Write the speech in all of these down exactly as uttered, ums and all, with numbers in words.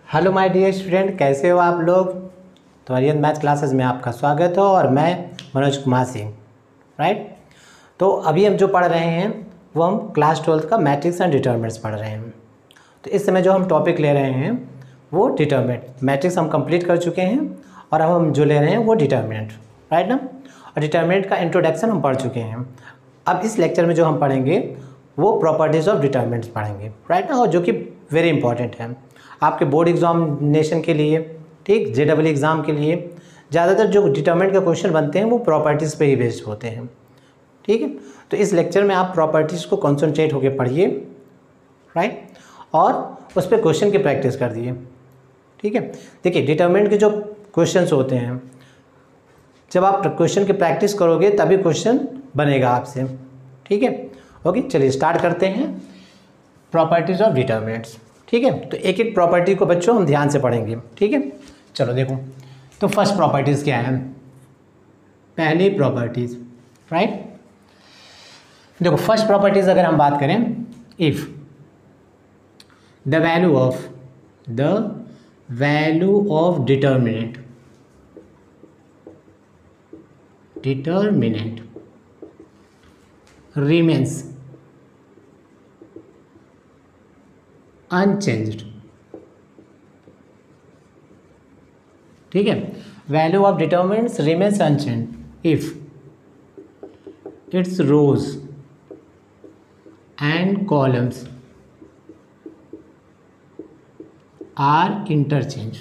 Hello my dear student, कैसे हो आप लोग। तो आर्यन मैथ क्लासेस में आपका स्वागत हो और मैं मनोज कुमार सिंह। राइट। तो अभी हम जो पढ़ रहे हैं वो हम क्लास ट्वेल्थ का मैट्रिक्स एंड डिटरमिनेंट्स पढ़ रहे हैं। तो इस समय जो हम टॉपिक ले रहे हैं वो डिटरमिनेंट। मैट्रिक्स हम कंप्लीट कर चुके हैं और अब हम जो ले रहे हैं वो डिटरमिनेंट। राइट ना। और डिटरमिनेंट का इंट्रोडक्शन हम पढ़ चुके हैं। अब इस लेक्चर में जो हम पढ़ेंगे वो प्रॉपर्टीज़ ऑफ डिटरमिनेंट्स पढ़ेंगे। राइट ना। और जो कि वेरी इंपॉर्टेंट है आपके बोर्ड एग्जामिनेशन के लिए, ठीक, जे डबल एग्ज़ाम के लिए ज़्यादातर जो डिटरमिनेंट के क्वेश्चन बनते हैं वो प्रॉपर्टीज़ पे ही बेस्ड होते हैं। ठीक है। तो इस लेक्चर में आप प्रॉपर्टीज़ को कॉन्सेंट्रेट होकर पढ़िए। राइट। और उस पर क्वेश्चन की प्रैक्टिस कर दिए। ठीक है। देखिए डिटरमिनेंट के जो क्वेश्चंस होते हैं, जब आप क्वेश्चन की प्रैक्टिस करोगे तभी क्वेश्चन बनेगा आपसे। ठीक है। ओके, चलिए स्टार्ट करते हैं प्रॉपर्टीज़ ऑफ डिटरमिनेंट्स। ठीक है। तो एक एक प्रॉपर्टी को बच्चों हम ध्यान से पढ़ेंगे। ठीक है। चलो देखो, तो फर्स्ट प्रॉपर्टीज़ क्या है। पहली प्रॉपर्टीज़, राइट। देखो फर्स्ट प्रॉपर्टीज़ अगर हम बात करें, if the value of the value of determinant determinant remains unchanged। ठीक है। वैल्यू ऑफ डिटरमिनेंट्स remains unchanged if its rows and columns are interchanged।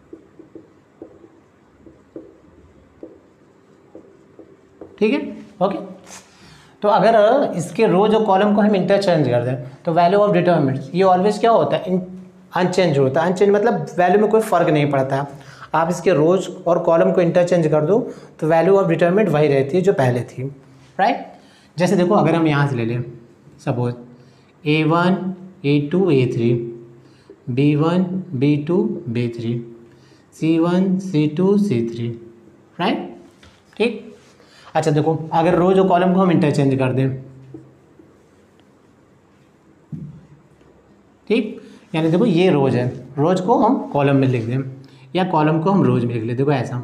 ठीक है। ओके। तो अगर इसके रोज और कॉलम को हम इंटरचेंज कर दें तो वैल्यू ऑफ डिटरमिनेंट्स ये ऑलवेज क्या होता है, अनचेंज होता है। अनचेंज मतलब वैल्यू में कोई फ़र्क नहीं पड़ता। आप इसके रोज और कॉलम को इंटरचेंज कर दो तो वैल्यू ऑफ डिटरमिनेंट वही रहती है जो पहले थी। राइट। जैसे देखो अगर हम यहाँ से ले लें, suppose a one A two A three, B one B two B three, C one C two C three. Right. ठीक। अच्छा देखो अगर रोज और कॉलम को हम इंटरचेंज कर दें, ठीक, यानी देखो ये रोज है, रोज को हम कॉलम में लिख दें या कॉलम को हम रोज में लिख लें। देखो ऐसा,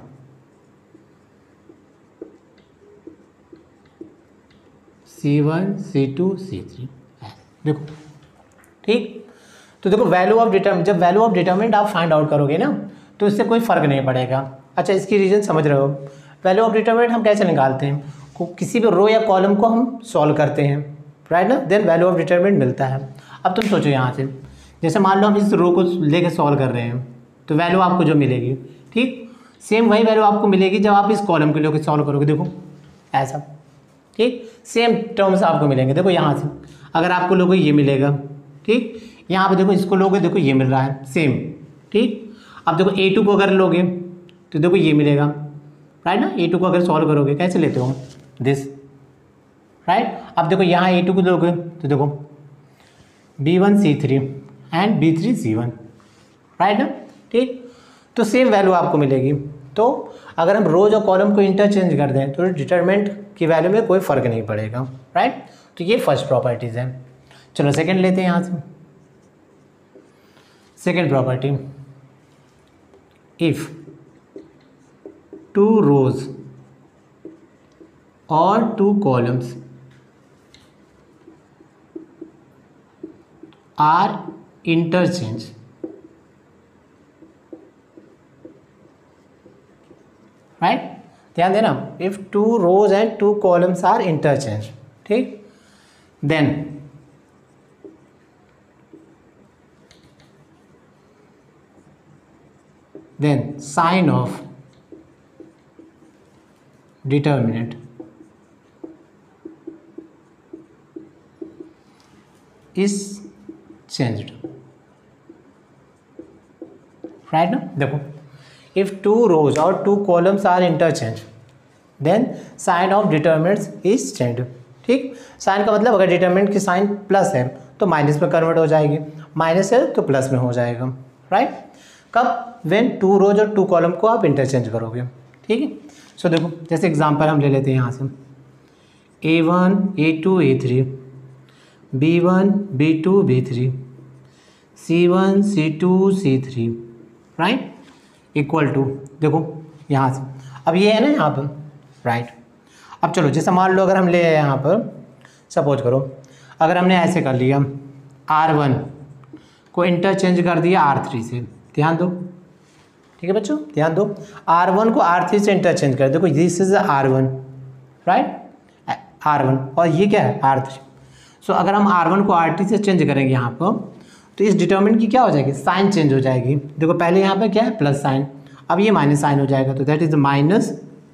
सी वन सी टू सी थ्री, देखो। ठीक। तो देखो वैल्यू ऑफ डिटरमिनेंट, जब वैल्यू ऑफ डिटरमिनेंट आप फाइंड आउट करोगे ना तो इससे कोई फर्क नहीं पड़ेगा। अच्छा इसकी रीजन समझ रहे हो। वैल्यू ऑफ डिटरमिनेंट हम कैसे निकालते हैं, को किसी भी रो या कॉलम को हम सॉल्व करते हैं। राइट ना, देन वैल्यू ऑफ डिटरमिनेंट मिलता है। अब तुम सोचो यहाँ से, जैसे मान लो हम इस रो को लेके सॉल्व कर रहे हैं तो वैल्यू आपको जो मिलेगी, ठीक, सेम वही वैल्यू आपको मिलेगी जब आप इस कॉलम के लेके सॉल्व करोगे। देखो ऐसा, ठीक, सेम टर्म्स आपको मिलेंगे। देखो यहाँ से अगर आपको लोगे ये मिलेगा, ठीक, यहाँ पे देखो इसको लोगे, देखो ये मिल रहा है सेम। ठीक। अब देखो ए टू को अगर लोगे तो देखो ये मिलेगा। राइट ना। ए टू को अगर सॉल्व करोगे कैसे लेते हो, दिस। राइट। अब देखो यहाँ ए टू को लोगे तो देखो B one c three and b three C one. Right ना। ठीक। तो सेम वैल्यू आपको मिलेगी। तो अगर हम रोज और कॉलम को इंटरचेंज कर दें तो डिटरमिनेंट की वैल्यू में कोई फर्क नहीं पड़ेगा। राइट। तो ये फर्स्ट प्रॉपर्टीज़ है। चलो सेकेंड लेते हैं यहाँ से। Second property, if two rows or two columns are interchanged, right? ध्यान देना, if two rows and two columns are interchanged, ठीक, then then sign of determinant is changed. Right ना। देखो इफ टू रोज और two columns are interchange then sign of determinants is changed. ठीक। Sign का मतलब अगर डिटरमिनेंट की sign plus है तो माइनस में कन्वर्ट हो जाएगी, माइनस है तो प्लस में हो जाएगा। राइट। कब, व्हेन टू रोज और टू कॉलम को आप इंटरचेंज करोगे। ठीक है। सो so, देखो जैसे एग्जांपल हम ले लेते हैं यहाँ से, ए one A two A three, B one B two B three, C one C two C three, right, equal to, देखो यहाँ से, अब ये है ना यहाँ पर, राइट। अब चलो जैसे मान लो अगर हम ले आए यहाँ पर, सपोज करो अगर हमने ऐसे कर लिया, आर वन को इंटरचेंज कर दिया आर थ्री से, ध्यान दो, ठीक है बच्चों, ध्यान दो, आर वन को आर थ्री से इंटरचेंज कर, देखो this is R one, right, R one, और ये क्या है आर थ्री। सो अगर हम आर वन को आर थ्री से चेंज करेंगे यहाँ पर, तो इस डिटर्मिनेंट की क्या हो जाएगी, साइन चेंज हो जाएगी। देखो पहले यहाँ पे क्या है प्लस साइन, अब ये माइनस साइन हो जाएगा, तो दैट इज माइनस,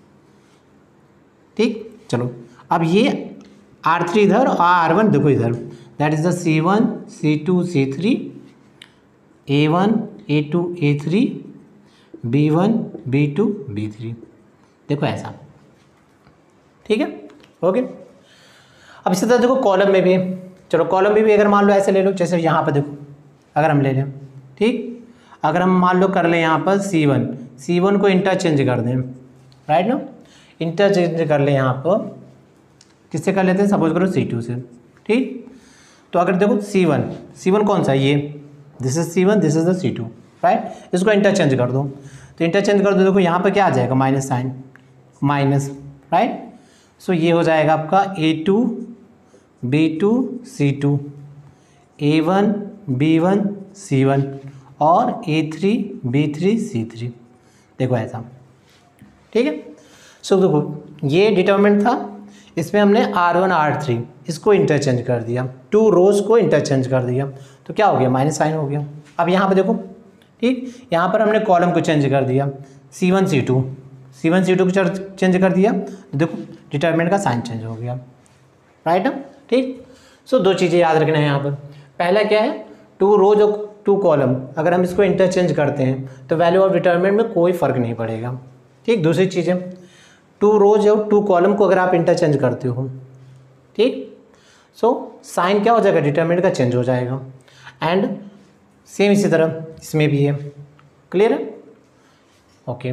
ठीक। चलो अब ये आर थ्री इधर और आर वन देखो इधर, that is the c one C two C three, a one A two A three, B one B two B three, देखो ऐसा, ठीक है, ओके। अब इसी तरह देखो कॉलम में भी, चलो कॉलम में भी अगर मान लो ऐसे ले लो, जैसे यहाँ पर देखो अगर हम ले लें, ठीक, अगर हम मान लो कर लें यहाँ पर सी वन, सी वन को इंटरचेंज कर दें, राइट ना, इंटरचेंज कर लें यहाँ पर, किससे कर लेते हैं, सपोज करो सी टू से, ठीक। तो अगर देखो सी वन, सी वन कौन सा है ये, this is c one, this is the c two, right, इसको इंटरचेंज कर दो, तो इंटरचेंज कर दो, देखो यहाँ पर क्या आ जाएगा, minus sign, minus, right. So ये हो जाएगा आपका a two B two C two, a one b one c one और a three B three C three, देखो ऐसा, ठीक है। सो देखो ये डिटर्मिनेंट था, इसमें हमने आर वन आर थ्री इसको इंटरचेंज कर दिया, टू रोज को इंटरचेंज कर दिया, तो क्या हो गया, माइनस साइन हो गया। अब यहाँ पर देखो, ठीक, यहाँ पर हमने कॉलम को चेंज कर दिया, सी वन सी टू, सी वन सी टू को चेंज कर दिया, तो देखो डिटर्मिनेंट का साइन चेंज हो गया, राइट ना, ठीक। सो दो चीज़ें याद रखना है यहाँ पर, पहला क्या है, टू रोज और टू कॉलम अगर हम इसको इंटरचेंज करते हैं तो वैल्यू ऑफ डिटर्मिनेंट में कोई फ़र्क नहीं पड़ेगा, ठीक। दूसरी चीज़ें, टू रोज और टू कॉलम को अगर आप इंटरचेंज करते हो, ठीक, सो साइन क्या हो जाएगा, डिटर्मिनेंट का चेंज हो जाएगा। एंड सेम इसी तरह इसमें भी है, क्लियर है, ओके।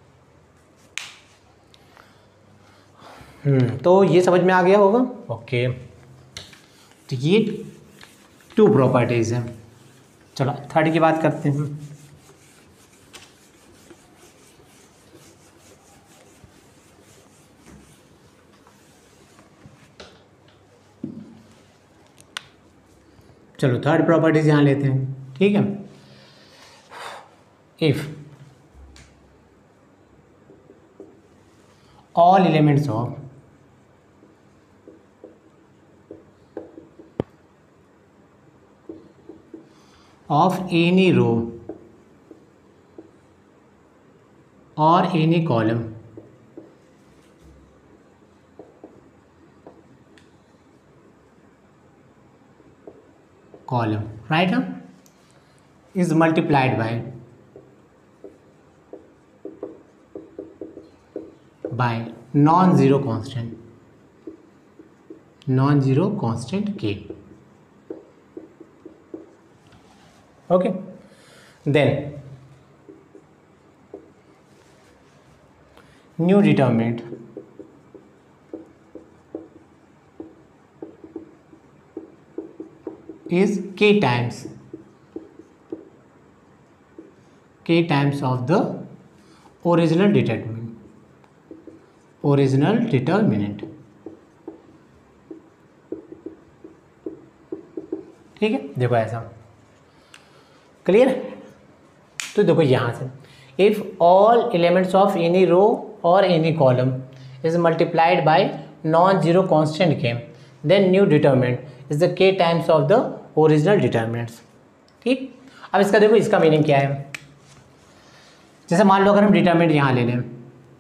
हम्म तो ये समझ में आ गया होगा, ओके। तो ये टू प्रॉपर्टीज़ हैं। चलो थर्ड की बात करते हैं। चलो थर्ड प्रॉपर्टीज यहाँ लेते हैं, ठीक है। If all elements of of any row or any column column right now is multiplied by by non-zero constant non-zero constant k. Okay, then new determinant is k times k times of the original determinant original determinant ठीक है, देखो ऐसा, clear. तो देखो यहाँ से, if all elements of any row और any column is multiplied by non zero constant k, then new determinant is the k times of the original determinants, ठीक। अब इसका देखो, इसका मीनिंग क्या है, जैसे मान लो अगर हम डिटर्मिनेंट यहाँ ले लें,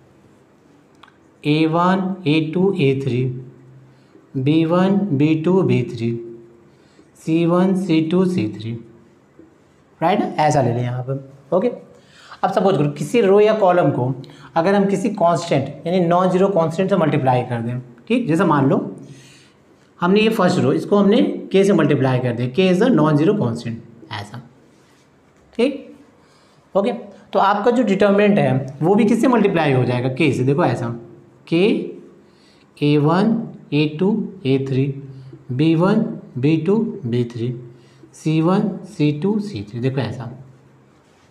a one A two A three, B one B two B three, C one C two C three, right, ऐसा ले लें यहाँ पर, ओके। अब सपोज करो किसी रो या कॉलम को अगर हम किसी कांस्टेंट यानी नॉन जीरो कांस्टेंट से मल्टीप्लाई कर दें, ठीक, जैसे मान लो हमने ये फर्स्ट रो, इसको हमने के से मल्टीप्लाई कर दिया, k is a non zero constant, ऐसा, ठीक, ओके। तो आपका जो डिटर्मिनेंट है वो भी किससे मल्टीप्लाई हो जाएगा, के से, देखो ऐसा, k a one A two A three, B one B two B three, C one C two C three, देखो ऐसा,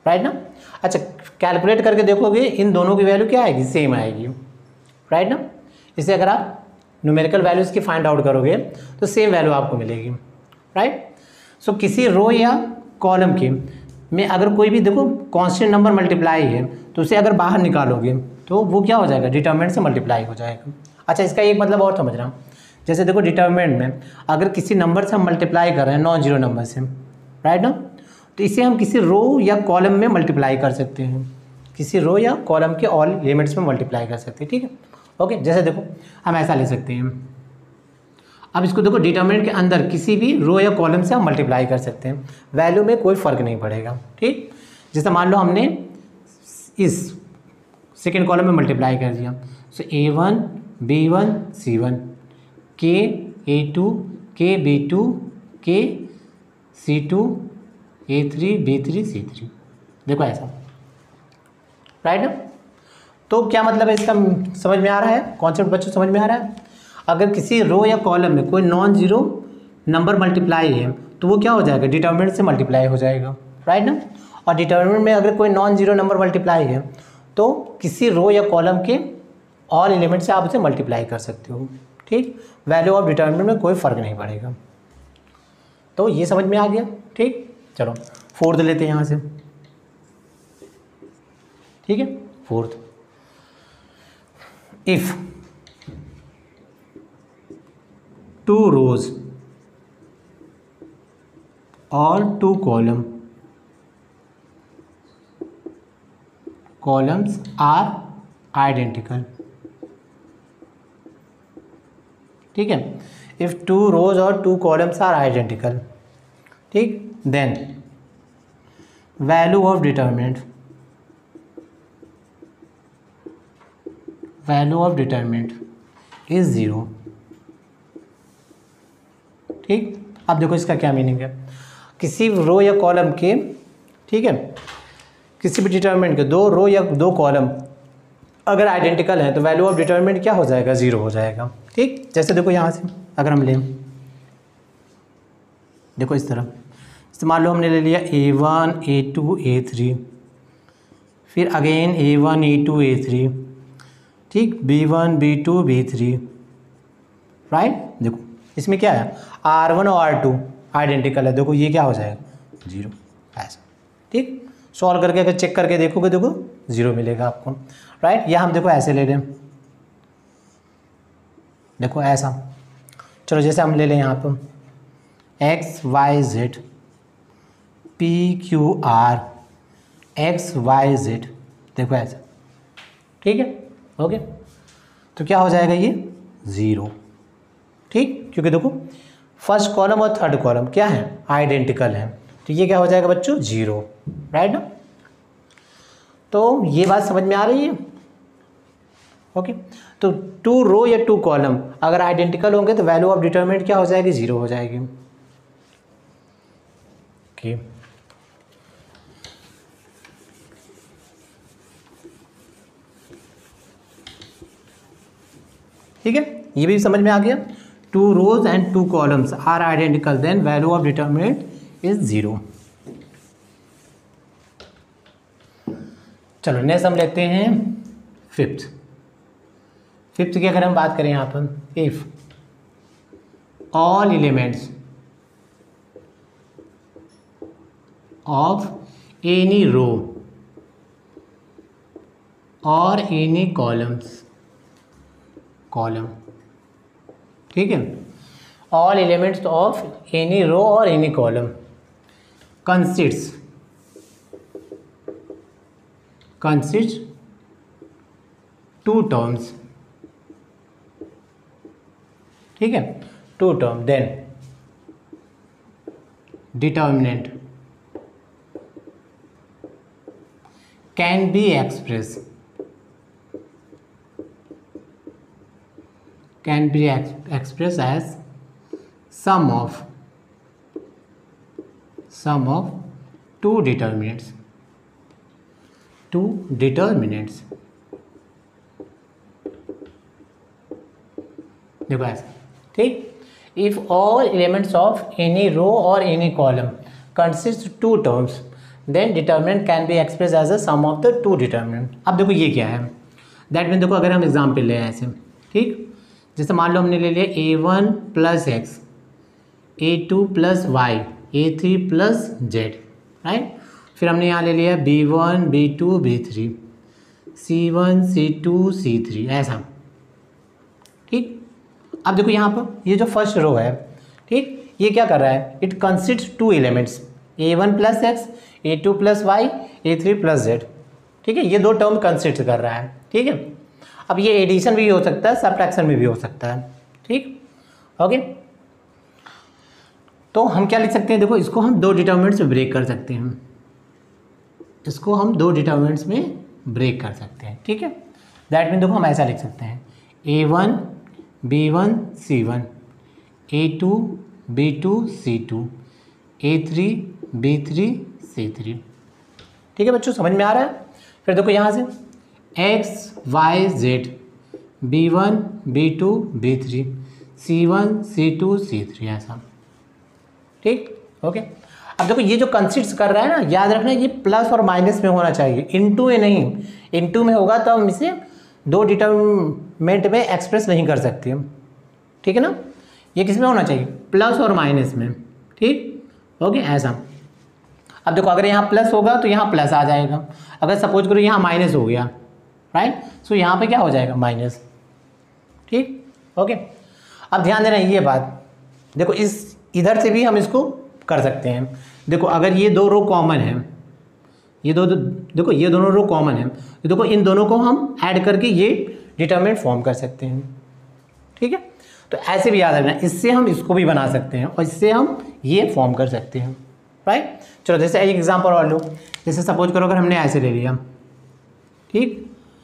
राइट ना। अच्छा, कैलकुलेट करके देखोगे इन दोनों की वैल्यू क्या आएगी, सेम आएगी, राइट ना। इसे अगर आप न्यूमेरिकल वैल्यूज़ की फाइंड आउट करोगे तो सेम वैल्यू आपको मिलेगी, राइट। सो किसी रो या कॉलम के में अगर कोई भी देखो कांस्टेंट नंबर मल्टीप्लाई है तो उसे अगर बाहर निकालोगे तो वो क्या हो जाएगा, डिटर्मिनेंट से मल्टीप्लाई हो जाएगा। अच्छा, इसका एक मतलब और समझना, जैसे देखो डिटर्मिनेंट में अगर किसी नंबर से हम मल्टीप्लाई कर रहे हैं नॉन जीरो नंबर से, राइट ना, तो इसे हम किसी रो या कॉलम में मल्टीप्लाई कर सकते हैं, किसी रो या कॉलम के ऑल एलिमेंट्स में मल्टीप्लाई कर सकते हैं, ठीक है। ओके, जैसे देखो हम ऐसा ले सकते हैं, अब इसको देखो डिटर्मिनेंट के अंदर किसी भी रो या कॉलम से हम मल्टीप्लाई कर सकते हैं, वैल्यू में कोई फ़र्क नहीं पड़ेगा, ठीक। जैसे मान लो हमने इस सेकेंड कॉलम में मल्टीप्लाई कर दिया, so a one b one c one k A two k b two k c two A three B three C three, देखो ऐसा, राइट ना। तो क्या मतलब है इसका, समझ में आ रहा है कॉन्सेप्ट बच्चों, समझ में आ रहा है। अगर किसी रो या कॉलम में कोई नॉन जीरो नंबर मल्टीप्लाई है तो वो क्या हो जाएगा, डिटर्मिनेंट से मल्टीप्लाई हो जाएगा, राइट ना। और डिटर्मिनेंट में अगर कोई नॉन जीरो नंबर मल्टीप्लाई है तो किसी रो या कॉलम के ऑल एलिमेंट से आप उसे मल्टीप्लाई कर सकते हो, ठीक। वैल्यू ऑफ डिटर्मिनेंट में कोई फ़र्क नहीं पड़ेगा। तो ये समझ में आ गया, ठीक। चलो फोर्थ लेते हैं यहाँ से, ठीक है। फोर्थ, इफ टू रोज और two column columns are identical, ठीक है। इफ टू रोज और टू कॉलम्स आर आइडेंटिकल, ठीक, then value of determinant value of determinant is zero, ठीक। अब देखो इसका क्या मीनिंग है, किसी रो या कॉलम के, ठीक है, किसी भी डिटर्मिनेंट के दो रो या दो कॉलम अगर आइडेंटिकल हैं तो वैल्यू ऑफ डिटर्मिनेंट क्या हो जाएगा, ज़ीरो हो जाएगा, ठीक। जैसे देखो यहाँ से अगर हम लें, देखो इस तरह, जैसे मान लो हमने ले लिया a one A two A three, फिर again a one A two A three, ठीक, b one B two B three, right. देखो इसमें क्या है, आर वन और आर टू आइडेंटिकल है, देखो ये क्या हो जाएगा, जीरो, ऐसा, ठीक। सॉल्व करके अगर चेक करके देखोगे देखो जीरो मिलेगा आपको, राइट। या हम देखो ऐसे ले लें, देखो ऐसा, चलो जैसे हम ले लें यहाँ पर x y z p q r x y z, देखो ऐसा, ठीक है। ओके, तो क्या हो जाएगा ये, ज़ीरो, ठीक, क्योंकि देखो फर्स्ट कॉलम और थर्ड कॉलम क्या है, आइडेंटिकल है, तो ये क्या हो जाएगा बच्चों, जीरो, राइट ना। तो ये बात समझ में आ रही है, ओके। तो टू रो या टू कॉलम अगर आइडेंटिकल होंगे तो वैल्यू ऑफ डिटर्मिनेंट क्या हो जाएगी, जीरो हो जाएगी, ओके। ठीक है, ये भी समझ में आ गया। Two rows and two columns are identical then value of determinant is zero. चलो नेक्स्ट हम लेते हैं फिफ्थ। फिफ्थ की अगर हम बात करें यहाँ पर, if all elements of any row और एनी कॉलम्स कॉलम, ठीक है, all elements of any row और any column consist consist two terms, ठीक है, two term, then determinant can be express can be expressed as sum of sum of two determinants two determinants देखो ऐसा, ठीक। if all elements of any row or any column consist two terms then determinant can be express as a sum of the two determinant. अब देखो ये क्या है, that mean देखो अगर हम एग्जाम्पल ले ऐसे, ठीक, जैसे मान लो हमने ले लिया a one plus x, a two plus y, a three plus z, right. फिर हमने यहाँ ले लिया b one B two B three, सी वन सी टू सी थ्री, ऐसा, ठीक। अब देखो यहाँ पर ये जो फर्स्ट रो है, ठीक, ये क्या कर रहा है, it consist two elements, a one plus x, a two plus y, a three plus z, ठीक है, ये दो टर्म कंसिस्ट कर रहा है, ठीक है। अब ये एडिशन भी हो सकता है, सबट्रैक्शन में भी हो सकता है, ठीक, ओके। तो हम क्या लिख सकते हैं, देखो इसको हम दो डिटर्मिनेंट्स में ब्रेक कर सकते हैं, इसको हम दो डिटर्मिनेंट्स में ब्रेक कर सकते हैं, ठीक है। दैट मीन देखो हम ऐसा लिख सकते हैं, a one b one c one, A two B two C two, A three B three C three, ठीक है बच्चों, समझ में आ रहा है। फिर देखो यहाँ से x y z, b one B two B three, सी वन सी टू सी थ्री, ऐसा, ठीक, ओके। अब देखो ये जो कंसिस्ट कर रहा है ना, याद रखना ये प्लस और माइनस में होना चाहिए, इनटू में नहीं, इनटू में होगा तो हम इसे दो डिटर्मिनेंट में एक्सप्रेस नहीं कर सकते हम, ठीक है ना। ये किस में होना चाहिए, प्लस और माइनस में, ठीक, ओके, ऐसा। अब देखो अगर यहाँ प्लस होगा तो यहाँ प्लस आ जाएगा, अगर सपोज करो यहाँ माइनस हो गया, राइट, सो यहाँ पे क्या हो जाएगा, माइनस, ठीक, ओके। अब ध्यान देना ये बात, देखो इस इधर से भी हम इसको कर सकते हैं। देखो अगर ये दो रो कॉमन है, ये दो, दो देखो ये दोनों रो कॉमन है, तो देखो इन दोनों को हम ऐड करके ये डिटरमिनेंट फॉर्म कर सकते हैं, ठीक है। तो ऐसे भी याद रखना, इससे हम इसको भी बना सकते हैं और इससे हम ये फॉर्म कर सकते हैं, राइट। चलो जैसे एक एग्जांपल और लो, जैसे सपोज करो अगर हमने ऐसे ले लिया, ठीक,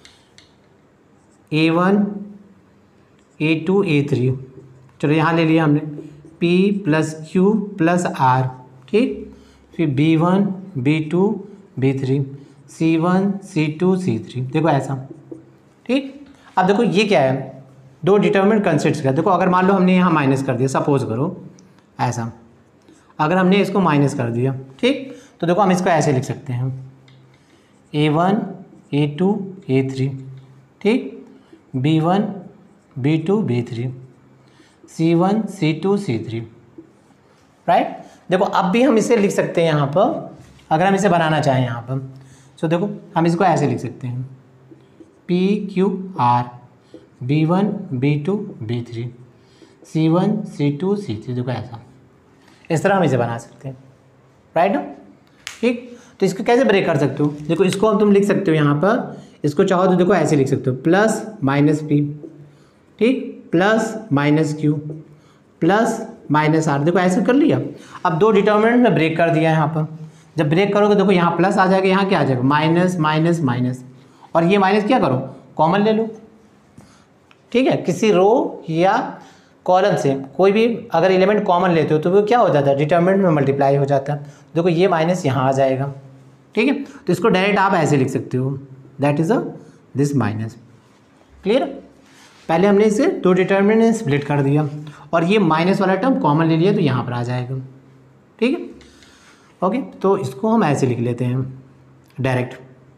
a one A two A three, चलो यहाँ ले लिया हमने P plus q plus r, ठीक, फिर b one B two B three, सी वन सी टू सी थ्री, देखो ऐसा, ठीक। अब देखो ये क्या है, दो डिटर्मिनेंट कंसिस्ट कर, देखो अगर मान लो हमने यहाँ माइनस कर दिया, सपोज करो ऐसा, अगर हमने इसको माइनस कर दिया, ठीक, तो देखो हम इसको ऐसे लिख सकते हैं, a one A two A three, ठीक, b one B two B three, सी वन सी टू सी थ्री, राइट। देखो अब भी हम इसे लिख सकते हैं यहाँ पर, अगर हम इसे बनाना चाहें यहाँ पर, सो देखो हम इसको ऐसे लिख सकते हैं, p q r, b one B two B three, सी वन सी टू सी थ्री, देखो ऐसा, इस तरह हम इसे बना सकते हैं, राइट ना, ठीक। तो इसको कैसे ब्रेक कर सकते हो, देखो इसको हम तुम लिख सकते हो यहाँ पर, इसको चाहो तो देखो ऐसे लिख सकते हो, प्लस माइनस पी, ठीक, plus minus q plus minus r, देखो ऐसे कर लिया। अब दो डिटर्मिनेंट में ब्रेक कर दिया यहाँ पर, जब ब्रेक करोगे देखो यहाँ प्लस आ जाएगा, यहाँ क्या आ जाएगा, माइनस माइनस माइनस, और ये माइनस क्या करो, कॉमन ले लो, ठीक है। किसी रो या कॉलम से कोई भी अगर एलिमेंट कॉमन लेते हो तो वो क्या हो जाता है, डिटर्मिनेंट में मल्टीप्लाई हो जाता है, देखो ये माइनस यहाँ आ जाएगा, ठीक है। तो इसको डायरेक्ट आप ऐसे लिख सकते हो, that is a this minus, clear. पहले हमने इसे दो डिटर्मिनेंट में स्प्लिट कर दिया और ये माइनस वाला टर्म कॉमन ले लिया तो यहाँ पर आ जाएगा, ठीक है, ओके। तो इसको हम ऐसे लिख लेते हैं direct,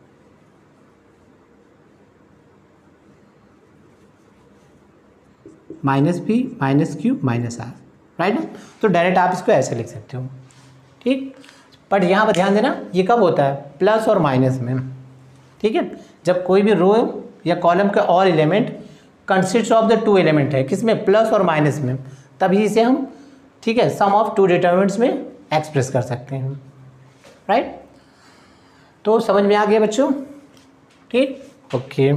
minus p minus q minus r, right ना। तो डायरेक्ट आप इसको ऐसे लिख सकते हो, ठीक। बट यहाँ पर ध्यान देना, ये कब होता है, प्लस और माइनस में, ठीक है। जब कोई भी रो या कॉलम का और element consist of the two element है, किसमें, प्लस और माइनस में, तभी इसे हम, ठीक है, सम ऑफ टू डिटर्मिनेंट्स में एक्सप्रेस कर सकते हैं, राइट। तो समझ में आ गया बच्चों, ठीक, ओके।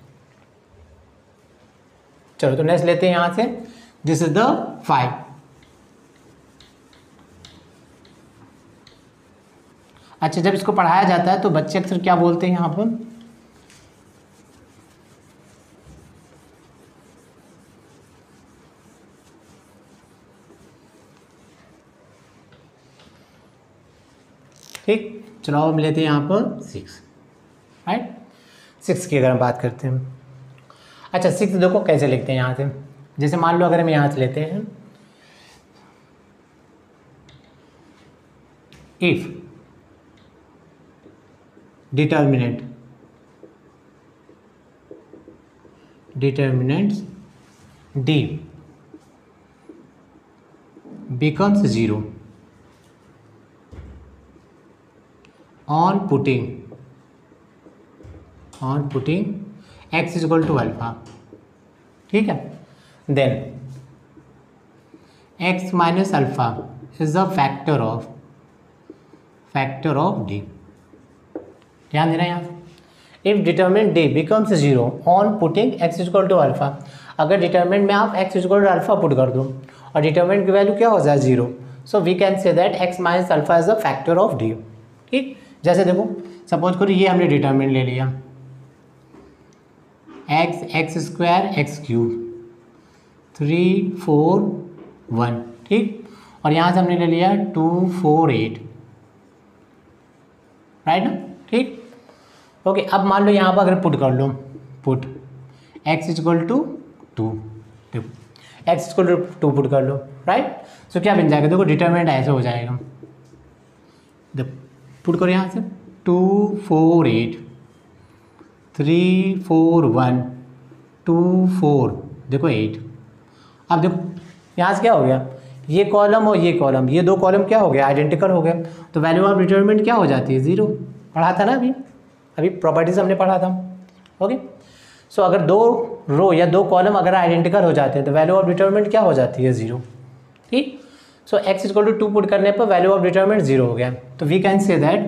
चलो तो नेक्स्ट लेते हैं यहाँ से, दिस इज द फाइव। अच्छा, जब इसको पढ़ाया जाता है तो बच्चे अक्सर क्या बोलते हैं यहाँ पर, ठीक। चलो हम लेते हैं यहाँ पर सिक्स, राइट, सिक्स की अगर हम बात करते हैं। अच्छा सिक्स देखो कैसे लिखते हैं यहाँ से, जैसे मान लो अगर हम यहाँ से लेते हैं, if determinant determinants d becomes zero on putting on putting x is equal to alpha, ठीक है। then x minus alpha is the factor of factor of d, ध्यान देना यहाँ। If determinant d becomes zero on putting x is equal to alpha, अगर determinant में आप x is equal to alpha put कर दो और डिटर्मिनेंट की वैल्यू क्या हो जाए zero, so we can say that x minus alpha is a factor of d, ठीक। जैसे देखो सपोज करो ये हमने डिटर्मिनेंट ले लिया x x square x cube three four one, ठीक। और यहाँ से हमने ले लिया टू फोर एट, राइट ना, ठीक। ओके, अब मान लो यहाँ पर अगर पुट कर लो, put x is equal to two, देखो x equal to two put कर लो, राइट। सो क्या बन जाएगा, देखो डिटरमिनेंट ऐसे हो जाएगा, देखो पुट करो यहाँ से two four eight three four one two four, देखो एट। अब देखो यहाँ से क्या हो गया, ये कॉलम और ये कॉलम, ये दो कॉलम क्या हो गया, आइडेंटिकल हो गए, तो वैल्यू ऑफ डिटरमिनेंट क्या हो जाती है, ज़ीरो। पढ़ा था ना अभी अभी प्रॉपर्टीज हमने पढ़ा था, ओके। सो अगर दो रो या दो कॉलम अगर आइडेंटिकल हो जाते हैं तो वैल्यू ऑफ डिटरमिनेंट क्या हो जाती है, ज़ीरो, ठीक। So x equal to two put करने पर वैल्यू ऑफ डिटरमिनेंट जीरो हो गया, तो we can say that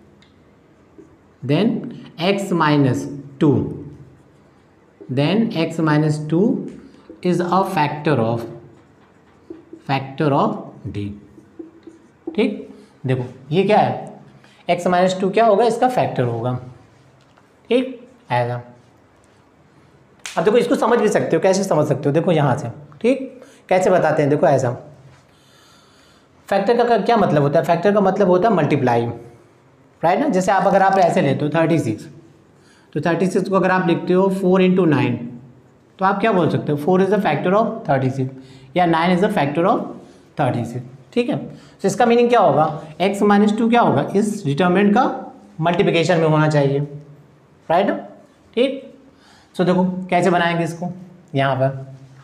then x minus two then x minus two is a factor of factor of d, ठीक। देखो ये क्या है, एक्स माइनस टू क्या होगा, इसका फैक्टर होगा, ठीक, ऐसा। अब देखो इसको समझ भी सकते हो, कैसे समझ सकते हो, देखो यहाँ से, ठीक, कैसे बताते हैं, देखो ऐसा। फैक्टर का क्या मतलब होता है, फैक्टर का मतलब होता है मल्टीप्लाई, राइट ना। जैसे आप अगर आप ऐसे लेते हो थर्टी सिक्स, तो थर्टी सिक्स को अगर आप लिखते हो फोर इंटू नाइन, तो आप क्या बोल सकते हो, four is the factor of thirty six या nine is the factor of thirty six, ठीक है। तो इसका मीनिंग क्या होगा, एक्स माइनस टू क्या होगा, इस डिटरमिनेंट का मल्टीप्लिकेशन में होना चाहिए, राइट ना, ठीक। सो देखो कैसे बनाएंगे इसको, यहाँ पर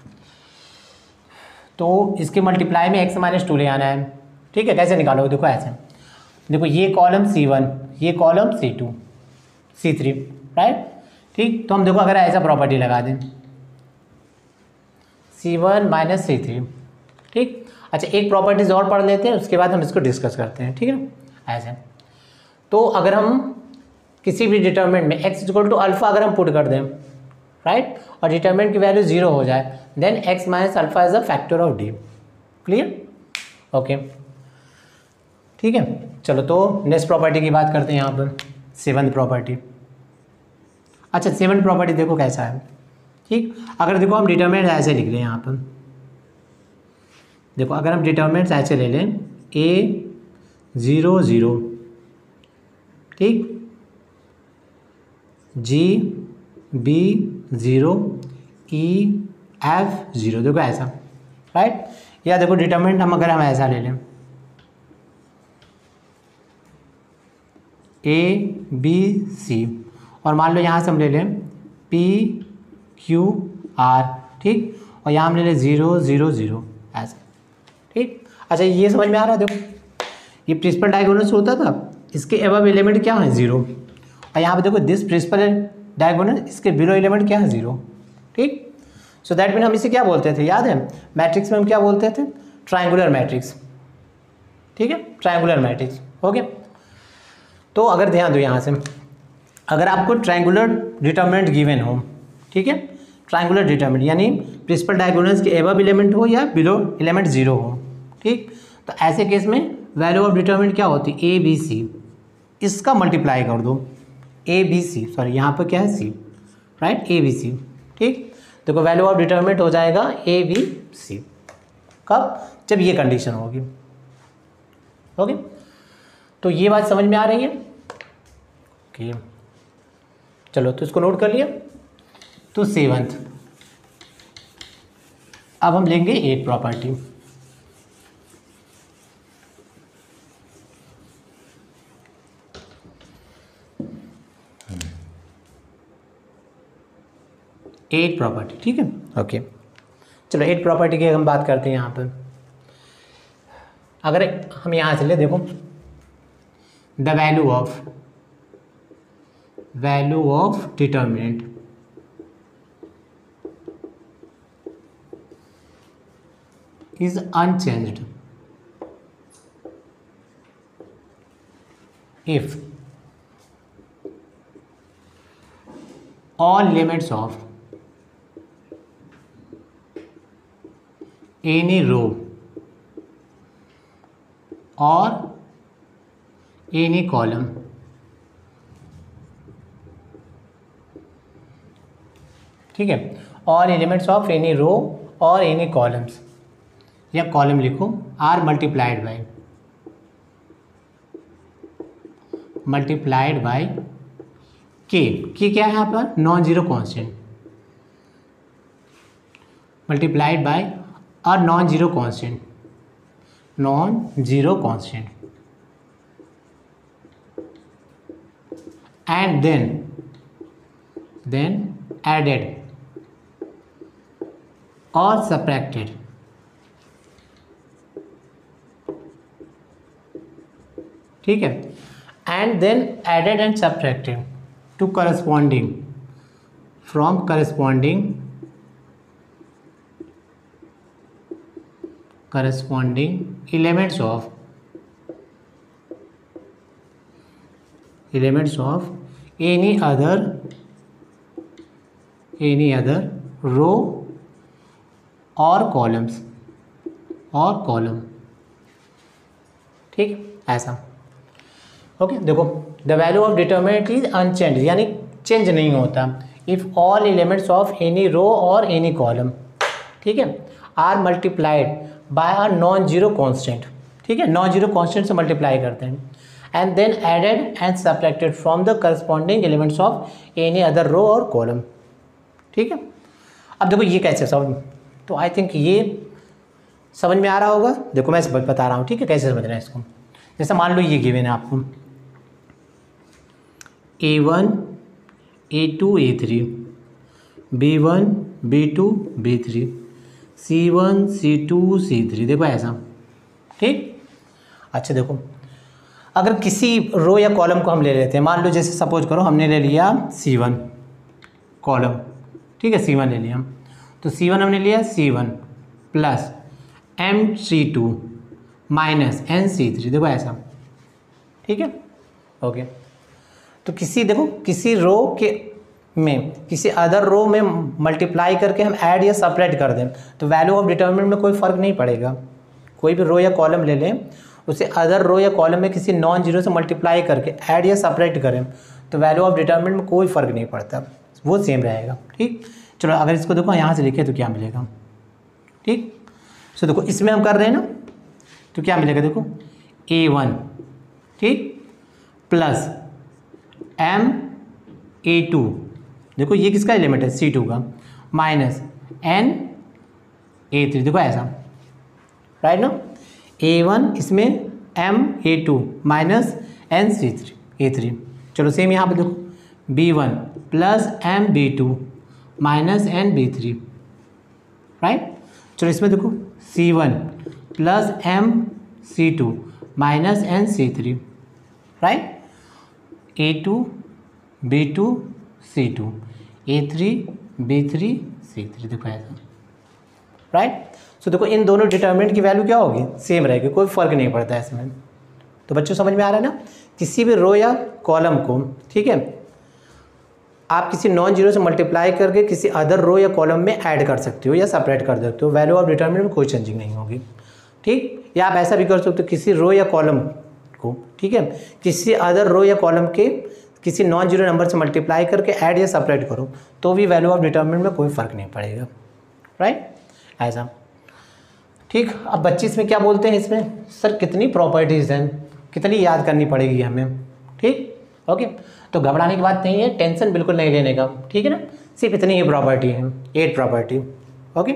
तो इसके मल्टीप्लाई में एक्स माइनस टू ले आना है, ठीक है। कैसे निकालोगे, देखो ऐसे, देखो ये कॉलम सी वन, ये कॉलम सी टू, सी थ्री, राइट, ठीक। तो हम देखो अगर ऐसा प्रॉपर्टी लगा दें C one minus C three, ठीक। अच्छा एक प्रॉपर्टीज और पढ़ लेते हैं, उसके बाद हम इसको डिस्कस करते हैं, ठीक है ना, ऐसे। तो अगर हम किसी भी डिटरमिनेंट में एक्स इक्वल टू अल्फा अगर हम पुट कर दें, राइट, और डिटरमिनेंट की वैल्यू जीरो हो जाए, then x minus alpha is a factor of D, clear, okay, ठीक है। चलो तो नेक्स्ट प्रॉपर्टी की बात करते हैं यहाँ पर, सेवंथ प्रॉपर्टी। अच्छा सेवंथ प्रॉपर्टी देखो कैसा है, ठीक। अगर देखो हम डिटरमिनेंट ऐसे लिख लें यहाँ पर, देखो अगर हम डिटरमिनेंट ऐसे ले लें ए ज़ीरो ज़ीरो, ठीक, G B zero, E F zero, देखो ऐसा, राइट। या देखो डिटरमिनेंट हम अगर हम ऐसा ले लें ए बी सी, और मान लो यहाँ से हम ले लें पी क्यू आर, ठीक, और यहाँ हम ले लें ज़ीरो ज़ीरो ज़ीरो, ऐसा, ठीक। अच्छा ये समझ में आ रहा है, देखो ये प्रिंसिपल डायगोनल होता था, इसके एबव एलिमेंट क्या है, ज़ीरो, और यहाँ पे देखो दिस प्रिंसिपल डायगोनल, इसके बिलो एलिमेंट क्या है, ज़ीरो, ठीक। सो दैट मीन हम इसे क्या बोलते थे, याद है मैट्रिक्स में हम क्या बोलते थे, ट्रायंगुलर मैट्रिक्स, ठीक है, ट्रायंगुलर मैट्रिक्स, ओके। तो अगर ध्यान दो यहाँ से, अगर आपको ट्रायंगुलर डिटरमिनेंट गिवन हो, ठीक है, ट्रायंगुलर डिटरमिनेंट यानी प्रिंसिपल डायगोनल्स के एबव एलिमेंट हो या बिलो एलिमेंट जीरो हो, ठीक, तो ऐसे केस में वैल्यू ऑफ डिटरमिनेंट क्या होती है, ए बी सी, इसका मल्टीप्लाई कर दो, ए बी सी, सॉरी यहाँ पर क्या है सी, राइट, ए बी सी, ठीक। देखो वैल्यू ऑफ डिटरमिनेंट हो जाएगा ए बी सी, कब, जब ये कंडीशन होगी, ओके। तो ये बात समझ में आ रही है, ओके। चलो तो इसको नोट कर लिया। तो सेवंथ, अब हम लेंगे एट प्रॉपर्टी। एट प्रॉपर्टी, ठीक है। ओके, चलो एट प्रॉपर्टी की हम बात करते हैं यहाँ पर। अगर हम यहाँ से ले, देखो the value of value of determinant is unchanged if all limits of any row or any column ठीक है, all elements of any row or any columns या कॉलम लिखो are multiplied by multiplied by के के क्या है यहाँ पर, non zero constant, multiplied by और non zero constant, non zero constant and then then added और सब्ट्रैक्टेड ठीक है, and then added and subtracted to corresponding from corresponding corresponding elements of elements of any other any other row और columns और column, ठीक ऐसा। Okay okay, देखो the value of determinant is unchange, यानी change नहीं होता if all elements of any row और any column, ठीक है, are multiplied by a non zero constant, ठीक है, नॉन जीरो कांस्टेंट से मल्टीप्लाई करते हैं, and then added and subtracted from the corresponding elements of any other row और column, ठीक है। अब देखो ये कैसे समझ, तो आई थिंक ये समझ में आ रहा होगा। देखो मैं बता रहा हूँ, ठीक है, कैसे समझना है इसको। जैसे मान लो ये गिवन है आपको A one A two A three B one B two B three C one C two C three, देखो ऐसा, ठीक। अच्छा देखो अगर किसी रो या कॉलम को हम ले लेते हैं, मान लो जैसे सपोज करो हमने ले लिया सी वन कॉलम, ठीक है, सी वन ले लिया, तो सी वन हमने लिया C one plus M C two minus N C three, देखो ऐसा, ठीक है। ओके, तो किसी देखो किसी रो के में किसी अदर रो में मल्टीप्लाई करके हम ऐड या सेपरेट कर दें तो वैल्यू ऑफ डिटर्मिनेंट में कोई फ़र्क नहीं पड़ेगा। कोई भी रो या कॉलम ले लें, उसे अदर रो या कॉलम में किसी नॉन जीरो से मल्टीप्लाई करके ऐड या सेपरेट करें तो वैल्यू ऑफ डिटर्मिनेंट में कोई फ़र्क नहीं पड़ता, वो सेम रहेगा, ठीक। चलो अगर इसको देखो यहाँ से लिखे तो क्या मिलेगा, ठीक। सो देखो इसमें हम कर रहे हैं ना, तो क्या मिलेगा, देखो ए वन, ठीक, प्लस एम ए टू, देखो ये किसका एलिमेंट है, सी टू का, माइनस एन ए थ्री, देखो ऐसा, राइट ना, ए वन इसमें M A two minus N C three A three. चलो सेम यहाँ पे देखो B one plus M B two minus N B three, right. चलो इसमें देखो C one plus M C two minus N C three, right, ए two B two सी two ए three B three सी three, देखो ऐसा, right. So देखो इन दोनों determinant की value क्या होगी, सेम रहेगी, कोई फ़र्क नहीं पड़ता है इसमें। तो बच्चों समझ में आ रहा है ना, किसी भी रो या कॉलम को, ठीक है, आप किसी नॉन जीरो से मल्टीप्लाई करके किसी अदर रो या कॉलम में ऐड कर सकते हो या सेपरेट कर सकते हो, वैल्यू ऑफ डिटर्मिनेंट में कोई चेंजिंग नहीं होगी, ठीक। या आप ऐसा भी कर सकते हो किसी रो या कॉलम को, ठीक है, किसी अदर रो या कॉलम के किसी नॉन जीरो नंबर से मल्टीप्लाई करके ऐड या सेपरेट करो तो भी वैल्यू ऑफ डिटर्मिनेंट में कोई फ़र्क नहीं पड़ेगा, राइट, ऐसा, ठीक। अब बच्चे इसमें क्या बोलते हैं, इसमें सर कितनी प्रॉपर्टीज़ हैं, कितनी याद करनी पड़ेगी हमें, ठीक। ओके, तो घबराने की बात नहीं है, टेंशन बिल्कुल नहीं लेने का, ठीक है ना, सिर्फ इतनी ही प्रॉपर्टी है, एट प्रॉपर्टी, ओके,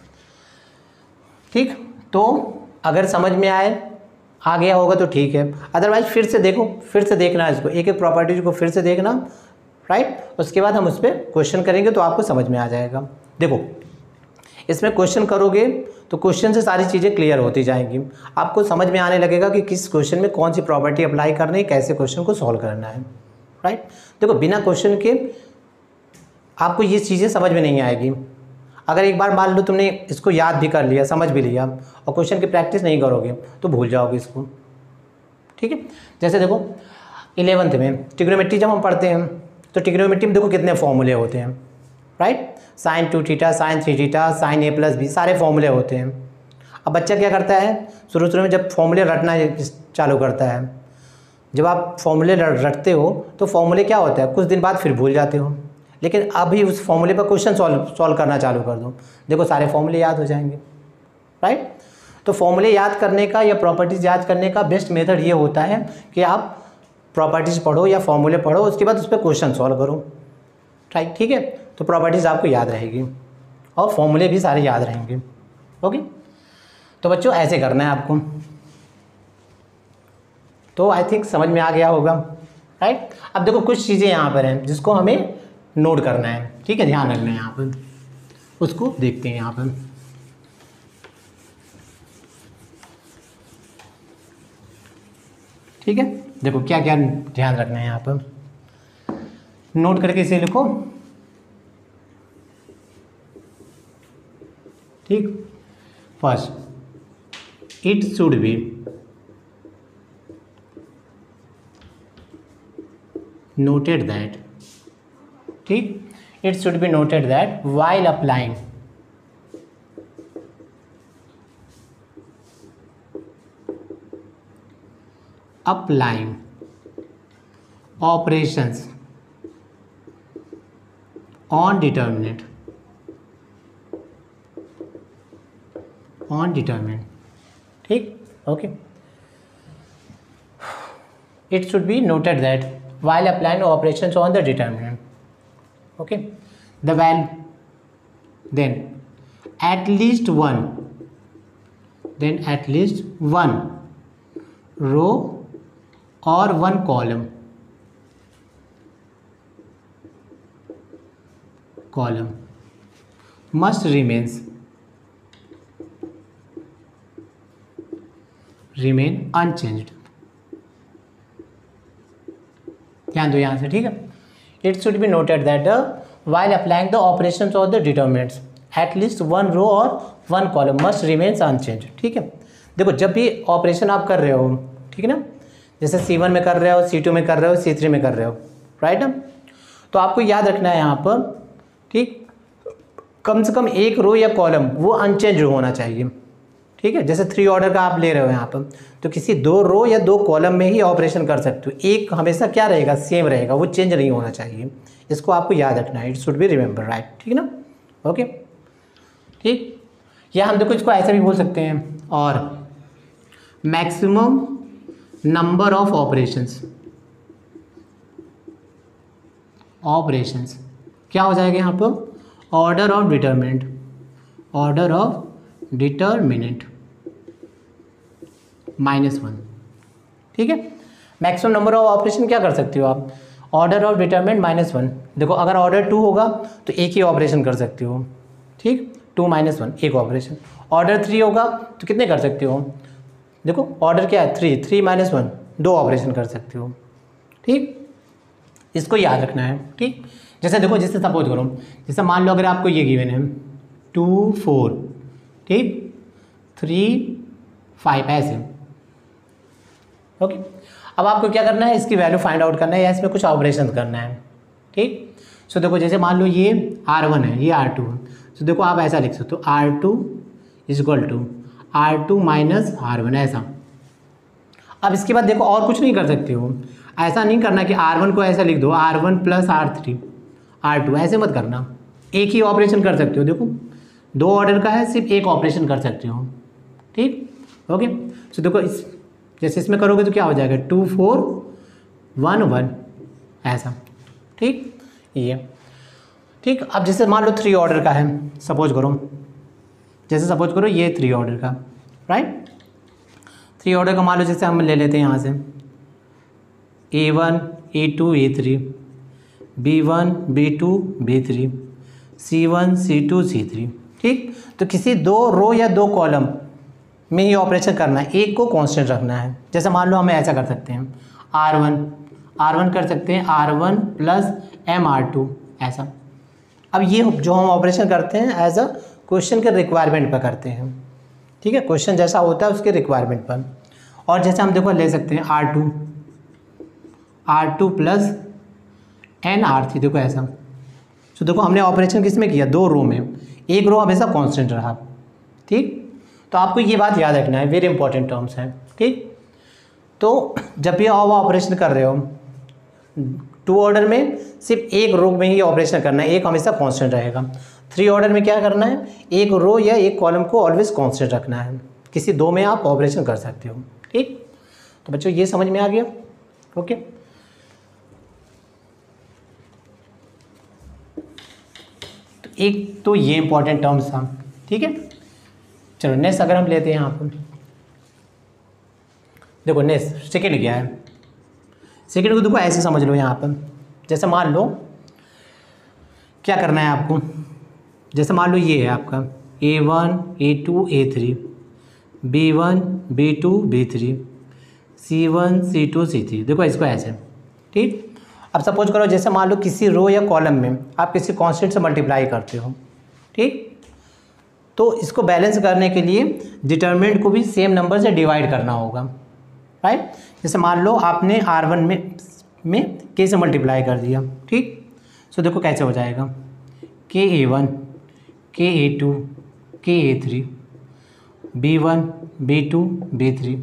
ठीक। तो अगर समझ में आए आ गया होगा तो ठीक है, अदरवाइज फिर से देखो, फिर से देखना इसको, एक एक प्रॉपर्टीज को फिर से देखना, राइट। उसके बाद हम उस पर क्वेश्चन करेंगे तो आपको समझ में आ जाएगा। देखो इसमें क्वेश्चन करोगे तो क्वेश्चन से सारी चीज़ें क्लियर होती जाएंगी, आपको समझ में आने लगेगा कि किस क्वेश्चन में कौन सी प्रॉपर्टी अप्लाई करनी है, कैसे क्वेश्चन को सॉल्व करना है, राइट। देखो बिना क्वेश्चन के आपको ये चीज़ें समझ में नहीं आएगी। अगर एक बार मान लो तुमने इसको याद भी कर लिया, समझ भी लिया, और क्वेश्चन की प्रैक्टिस नहीं करोगे तो भूल जाओगे इसको, ठीक है। जैसे देखो इलेवंथ में ट्रिग्नोमेट्री जब हम पढ़ते हैं तो ट्रिग्नोमेट्री में देखो कितने फॉर्मूले होते हैं, right. Sine two theta, sine three theta, sine A plus B, सारे फॉर्मूले होते हैं। अब बच्चा क्या करता है, शुरू शुरू में जब फॉर्मूले रटना चालू करता है, जब आप फॉर्मूले रटते हो तो फॉर्मूले क्या होता है, कुछ दिन बाद फिर भूल जाते हो, लेकिन अभी उस फॉर्मूले पर क्वेश्चन सॉल्व सॉल्व करना चालू कर दो, देखो सारे फॉर्मूले याद हो जाएंगे, राइट। तो फॉर्मूले याद करने का या प्रॉपर्टीज़ याद करने का बेस्ट मेथड ये होता है कि आप प्रॉपर्टीज़ पढ़ो या फॉर्मूले पढ़ो, उसके बाद उस पर क्वेश्चन सॉल्व करो, राइट, ठीक है। तो प्रॉपर्टीज़ आपको याद रहेगी और फॉर्मूले भी सारे याद रहेंगे, ओके। तो बच्चों ऐसे करना है आपको, तो आई थिंक समझ में आ गया होगा, राइट। अब देखो कुछ चीज़ें यहाँ पर हैं जिसको हमें नोट करना है, ठीक है, ध्यान रखना है यहाँ पर, उसको देखते हैं यहाँ पर। ठीक है, देखो क्या क्या ध्यान रखना है यहाँ पर, नोट करके इसे लिखो, ठीक। First it should be noted that, ठीक, it should be noted that while applying applying operations on determinant on determinant, ठीक, okay, it should be noted that while applying operations on the determinant, okay, the value, then at least one, then at least one row or one column column must remains remain unchanged, ध्यान दो यहाँ से, ठीक है। It should be noted that while applying the operations of the determinants at least one row और one column must remains unchanged, ठीक है। देखो जब भी ऑपरेशन आप कर रहे हो, ठीक है ना, जैसे सी वन में कर रहे हो, सी टू में कर रहे हो, सी थ्री में कर रहे हो, राइट ना, तो आपको याद रखना है यहाँ पर, ठीक, कम से कम एक रो या कॉलम वो अनचेंज होना चाहिए, ठीक है। जैसे थ्री ऑर्डर का आप ले रहे हो यहाँ पर, तो किसी दो रो या दो कॉलम में ही ऑपरेशन कर सकते हो, एक हमेशा क्या रहेगा, सेम रहेगा, वो चेंज नहीं होना चाहिए, इसको आपको याद रखना है, it should be remember, right, ठीक ना, ओके, ठीक। या हम देखो इसको ऐसे भी बोल सकते हैं, और maximum number of operations operations क्या हो जाएगा यहाँ पर, order of determinant order of determinant minus one, ठीक है। मैक्सिमम नंबर ऑफ ऑपरेशन क्या कर सकते हो आप, order of determinant minus one. देखो अगर ऑर्डर टू होगा तो एक ही ऑपरेशन कर सकते हो, ठीक, टू माइनस वन एक ऑपरेशन। ऑर्डर थ्री होगा तो कितने कर सकते हो, देखो ऑर्डर क्या है, थ्री, थ्री माइनस वन दो ऑपरेशन कर सकते हो, ठीक, इसको याद रखना है, ठीक। जैसे देखो जैसे सपोज करो, जैसे मान लो अगर आपको ये गिवन है टू फोर, ठीक, थ्री फाइव, ऐसे, ओके। अब आपको क्या करना है, इसकी वैल्यू फाइंड आउट करना है या इसमें कुछ ऑपरेशन करना है, ठीक। सो देखो जैसे मान लो ये आर वन है, ये आर टू है, तो देखो आप ऐसा लिख सकते हो, R two is equal to R two minus R one, ऐसा। अब इसके बाद देखो और कुछ नहीं कर सकते हो, ऐसा नहीं करना कि आर वन को ऐसा लिख दो, R one plus R three R two, ऐसे मत करना, एक ही ऑपरेशन कर सकते हो। देखो दो ऑर्डर का है, सिर्फ एक ऑपरेशन कर सकते हो, ठीक, ओके। सो देखो इस जैसे इसमें करोगे तो क्या हो जाएगा, टू फोर वन वन, ऐसा, ठीक, ये, ठीक। अब जैसे मान लो थ्री ऑर्डर का है, सपोज करो, जैसे सपोज करो ये थ्री ऑर्डर का, राइट, थ्री ऑर्डर का मान लो जैसे हम ले लेते हैं यहाँ से ए वन ए टू ए three, B one B two B three सी वन सी टू सी थ्री। ठीक, तो किसी दो रो या दो कॉलम में ये ऑपरेशन करना है, एक को कांस्टेंट रखना है। जैसे मान लो हमें ऐसा कर सकते हैं, आर वन आर वन कर सकते हैं R one plus M R two ऐसा। अब ये जो हम ऑपरेशन करते हैं एज अ क्वेश्चन के रिक्वायरमेंट पर करते हैं। ठीक है, क्वेश्चन जैसा होता है उसके रिक्वायरमेंट पर। और जैसे हम देखो ले सकते हैं R two R two plus N R three, देखो ऐसा। तो देखो हमने ऑपरेशन किस में किया, दो रो में, एक रो हमेशा कांस्टेंट रहा। ठीक, तो आपको ये बात याद रखना है, वेरी इंपॉर्टेंट टर्म्स हैं। ठीक, तो जब भी आप ऑपरेशन कर रहे हो टू ऑर्डर में सिर्फ एक रो में ही ऑपरेशन करना है, एक हमेशा कांस्टेंट रहेगा। थ्री ऑर्डर में क्या करना है, एक रो या एक कॉलम को ऑलवेज कांस्टेंट रखना है। किसी दो में आप ऑपरेशन कर सकते हो। ठीक, तो बच्चों ये समझ में आ गया। ओके, तो एक तो ये इंपॉर्टेंट टर्म्स था। ठीक है, चलो नेक्स्ट अगर हम लेते हैं यहाँ पर, देखो नेक्स्ट सेकेंड क्या है। सेकेंड को देखो ऐसे समझ लो, यहाँ पर जैसे मान लो क्या करना है आपको, जैसे मान लो ये है आपका A one A two A three B one B two B three C one C two C three, देखो इसको ऐसे। ठीक, अब सपोज करो जैसे मान लो किसी रो या कॉलम में आप किसी कांस्टेंट से मल्टीप्लाई करते हो। ठीक, तो इसको बैलेंस करने के लिए डिटर्मिनेंट को भी सेम नंबर से डिवाइड करना होगा। राइट, जैसे मान लो आपने आर वन में में के से मल्टीप्लाई कर दिया। ठीक, सो देखो कैसे हो जाएगा, के a one k A two K A three B one B two B three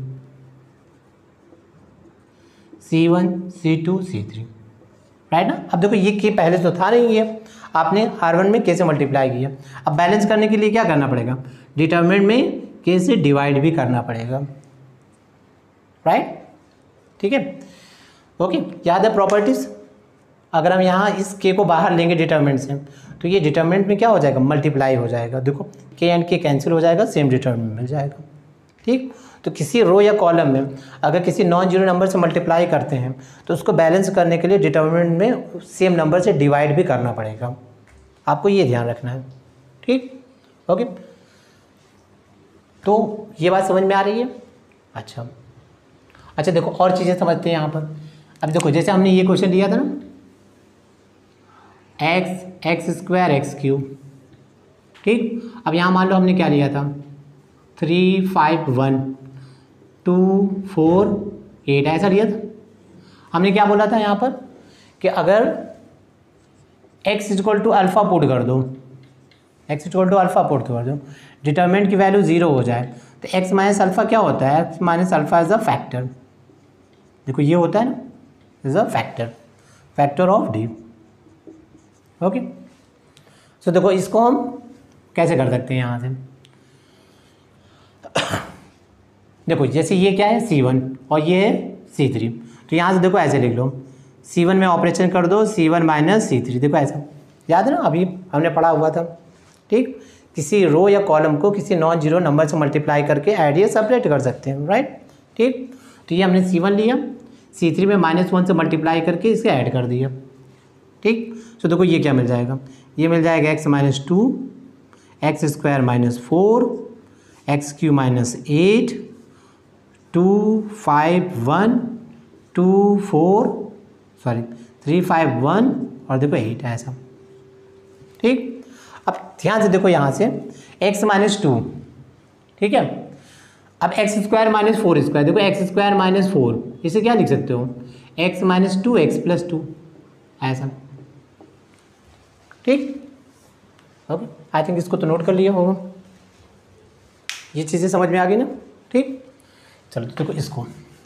C one C two C three. Right ना, अब देखो ये के पहले तो था नहीं, है आपने आर वन में के से मल्टीप्लाई किया। अब बैलेंस करने के लिए क्या करना पड़ेगा, डिटर्मिनेंट में के से डिवाइड भी करना पड़ेगा। राइट, ठीक है, ओके। याद है प्रॉपर्टीज, अगर हम यहाँ इस के को बाहर लेंगे डिटर्मिनेंट से तो ये डिटर्मिनेंट में क्या हो जाएगा, मल्टीप्लाई हो जाएगा। देखो के एंड के कैंसिल हो जाएगा, सेम डिटर्मिनेंट मिल जाएगा। ठीक, तो किसी रो या कॉलम में अगर किसी नॉन जीरो नंबर से मल्टीप्लाई करते हैं तो उसको बैलेंस करने के लिए डिटर्मिनेंट में सेम नंबर से डिवाइड भी करना पड़ेगा। आपको ये ध्यान रखना है। ठीक, ओके, तो ये बात समझ में आ रही है। अच्छा अच्छा देखो और चीज़ें समझते हैं यहाँ पर। अब देखो जैसे हमने ये क्वेश्चन लिया था ना, x x square x cube. ठीक, अब यहाँ मान लो हमने क्या लिया था, three five one two four eight, ऐसा लिया था। हमने क्या बोला था यहाँ पर कि अगर x equal to alpha put कर दो, x equal to alpha put कर दो, डिटर्मिनेंट की वैल्यू ज़ीरो हो जाए तो x माइनस अल्फ़ा क्या होता है, x minus alpha is a factor. देखो ये होता है ना, is a factor, factor of D. Okay, so देखो इसको हम कैसे कर सकते हैं यहाँ से। देखो जैसे ये क्या है सी वन और ये है सी थ्री, तो यहाँ से देखो ऐसे लिख लो, सी वन में ऑपरेशन कर दो C one minus C three. देखो ऐसा, याद है ना, अभी हमने पढ़ा हुआ था। ठीक, किसी रो या कॉलम को किसी नॉन जीरो नंबर से मल्टीप्लाई करके ऐड या सेपरेट कर सकते हैं। राइट, ठीक, तो ये हमने सी वन लिया, सी थ्री में माइनस वन से मल्टीप्लाई करके इसे ऐड कर दिया। ठीक, तो देखो ये क्या मिल जाएगा, ये मिल जाएगा x minus two x square minus four x cube minus eight two five one two four sorry three five one और देखो एट ऐसा। ठीक, अब ध्यान से देखो यहाँ से x माइनस टू, ठीक है, अब x square minus four square, देखो एक्स स्क्वायर माइनस फोर, इसे क्या लिख सकते हो, x minus two x plus two ऐसा। ठीक, ओके, आई थिंक इसको तो नोट कर लिया होगा, ये चीज़ें समझ में आ गई ना। ठीक, चलो तो देखो इसको,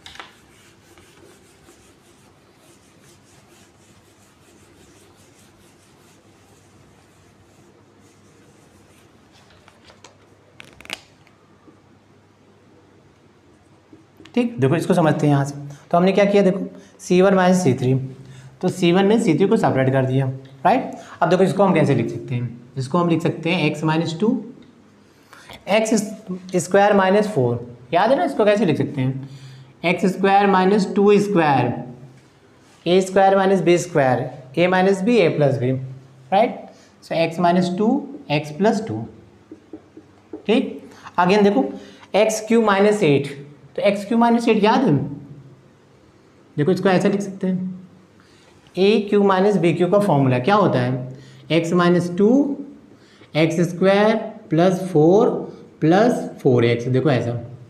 ठीक, देखो इसको समझते हैं यहाँ से। तो हमने क्या किया, देखो C one minus C three, तो सी वन में सी थ्री को सेपरेट कर दिया। राइट, अब देखो इसको हम कैसे लिख सकते हैं, इसको हम लिख सकते हैं x minus two x square minus four, याद है ना, इसको कैसे लिख सकते हैं, x square minus two square A square minus B square A minus B A plus B, right. So x minus two x plus two, ठीक। Again देखो एक्स क्यू माइनस एट, तो एक्स क्यू माइनस एट याद है, देखो इसको ऐसे लिख सकते हैं, A cube minus B cube का फॉर्मूला क्या होता है, x minus two x square plus four plus four x, देखो ऐसा,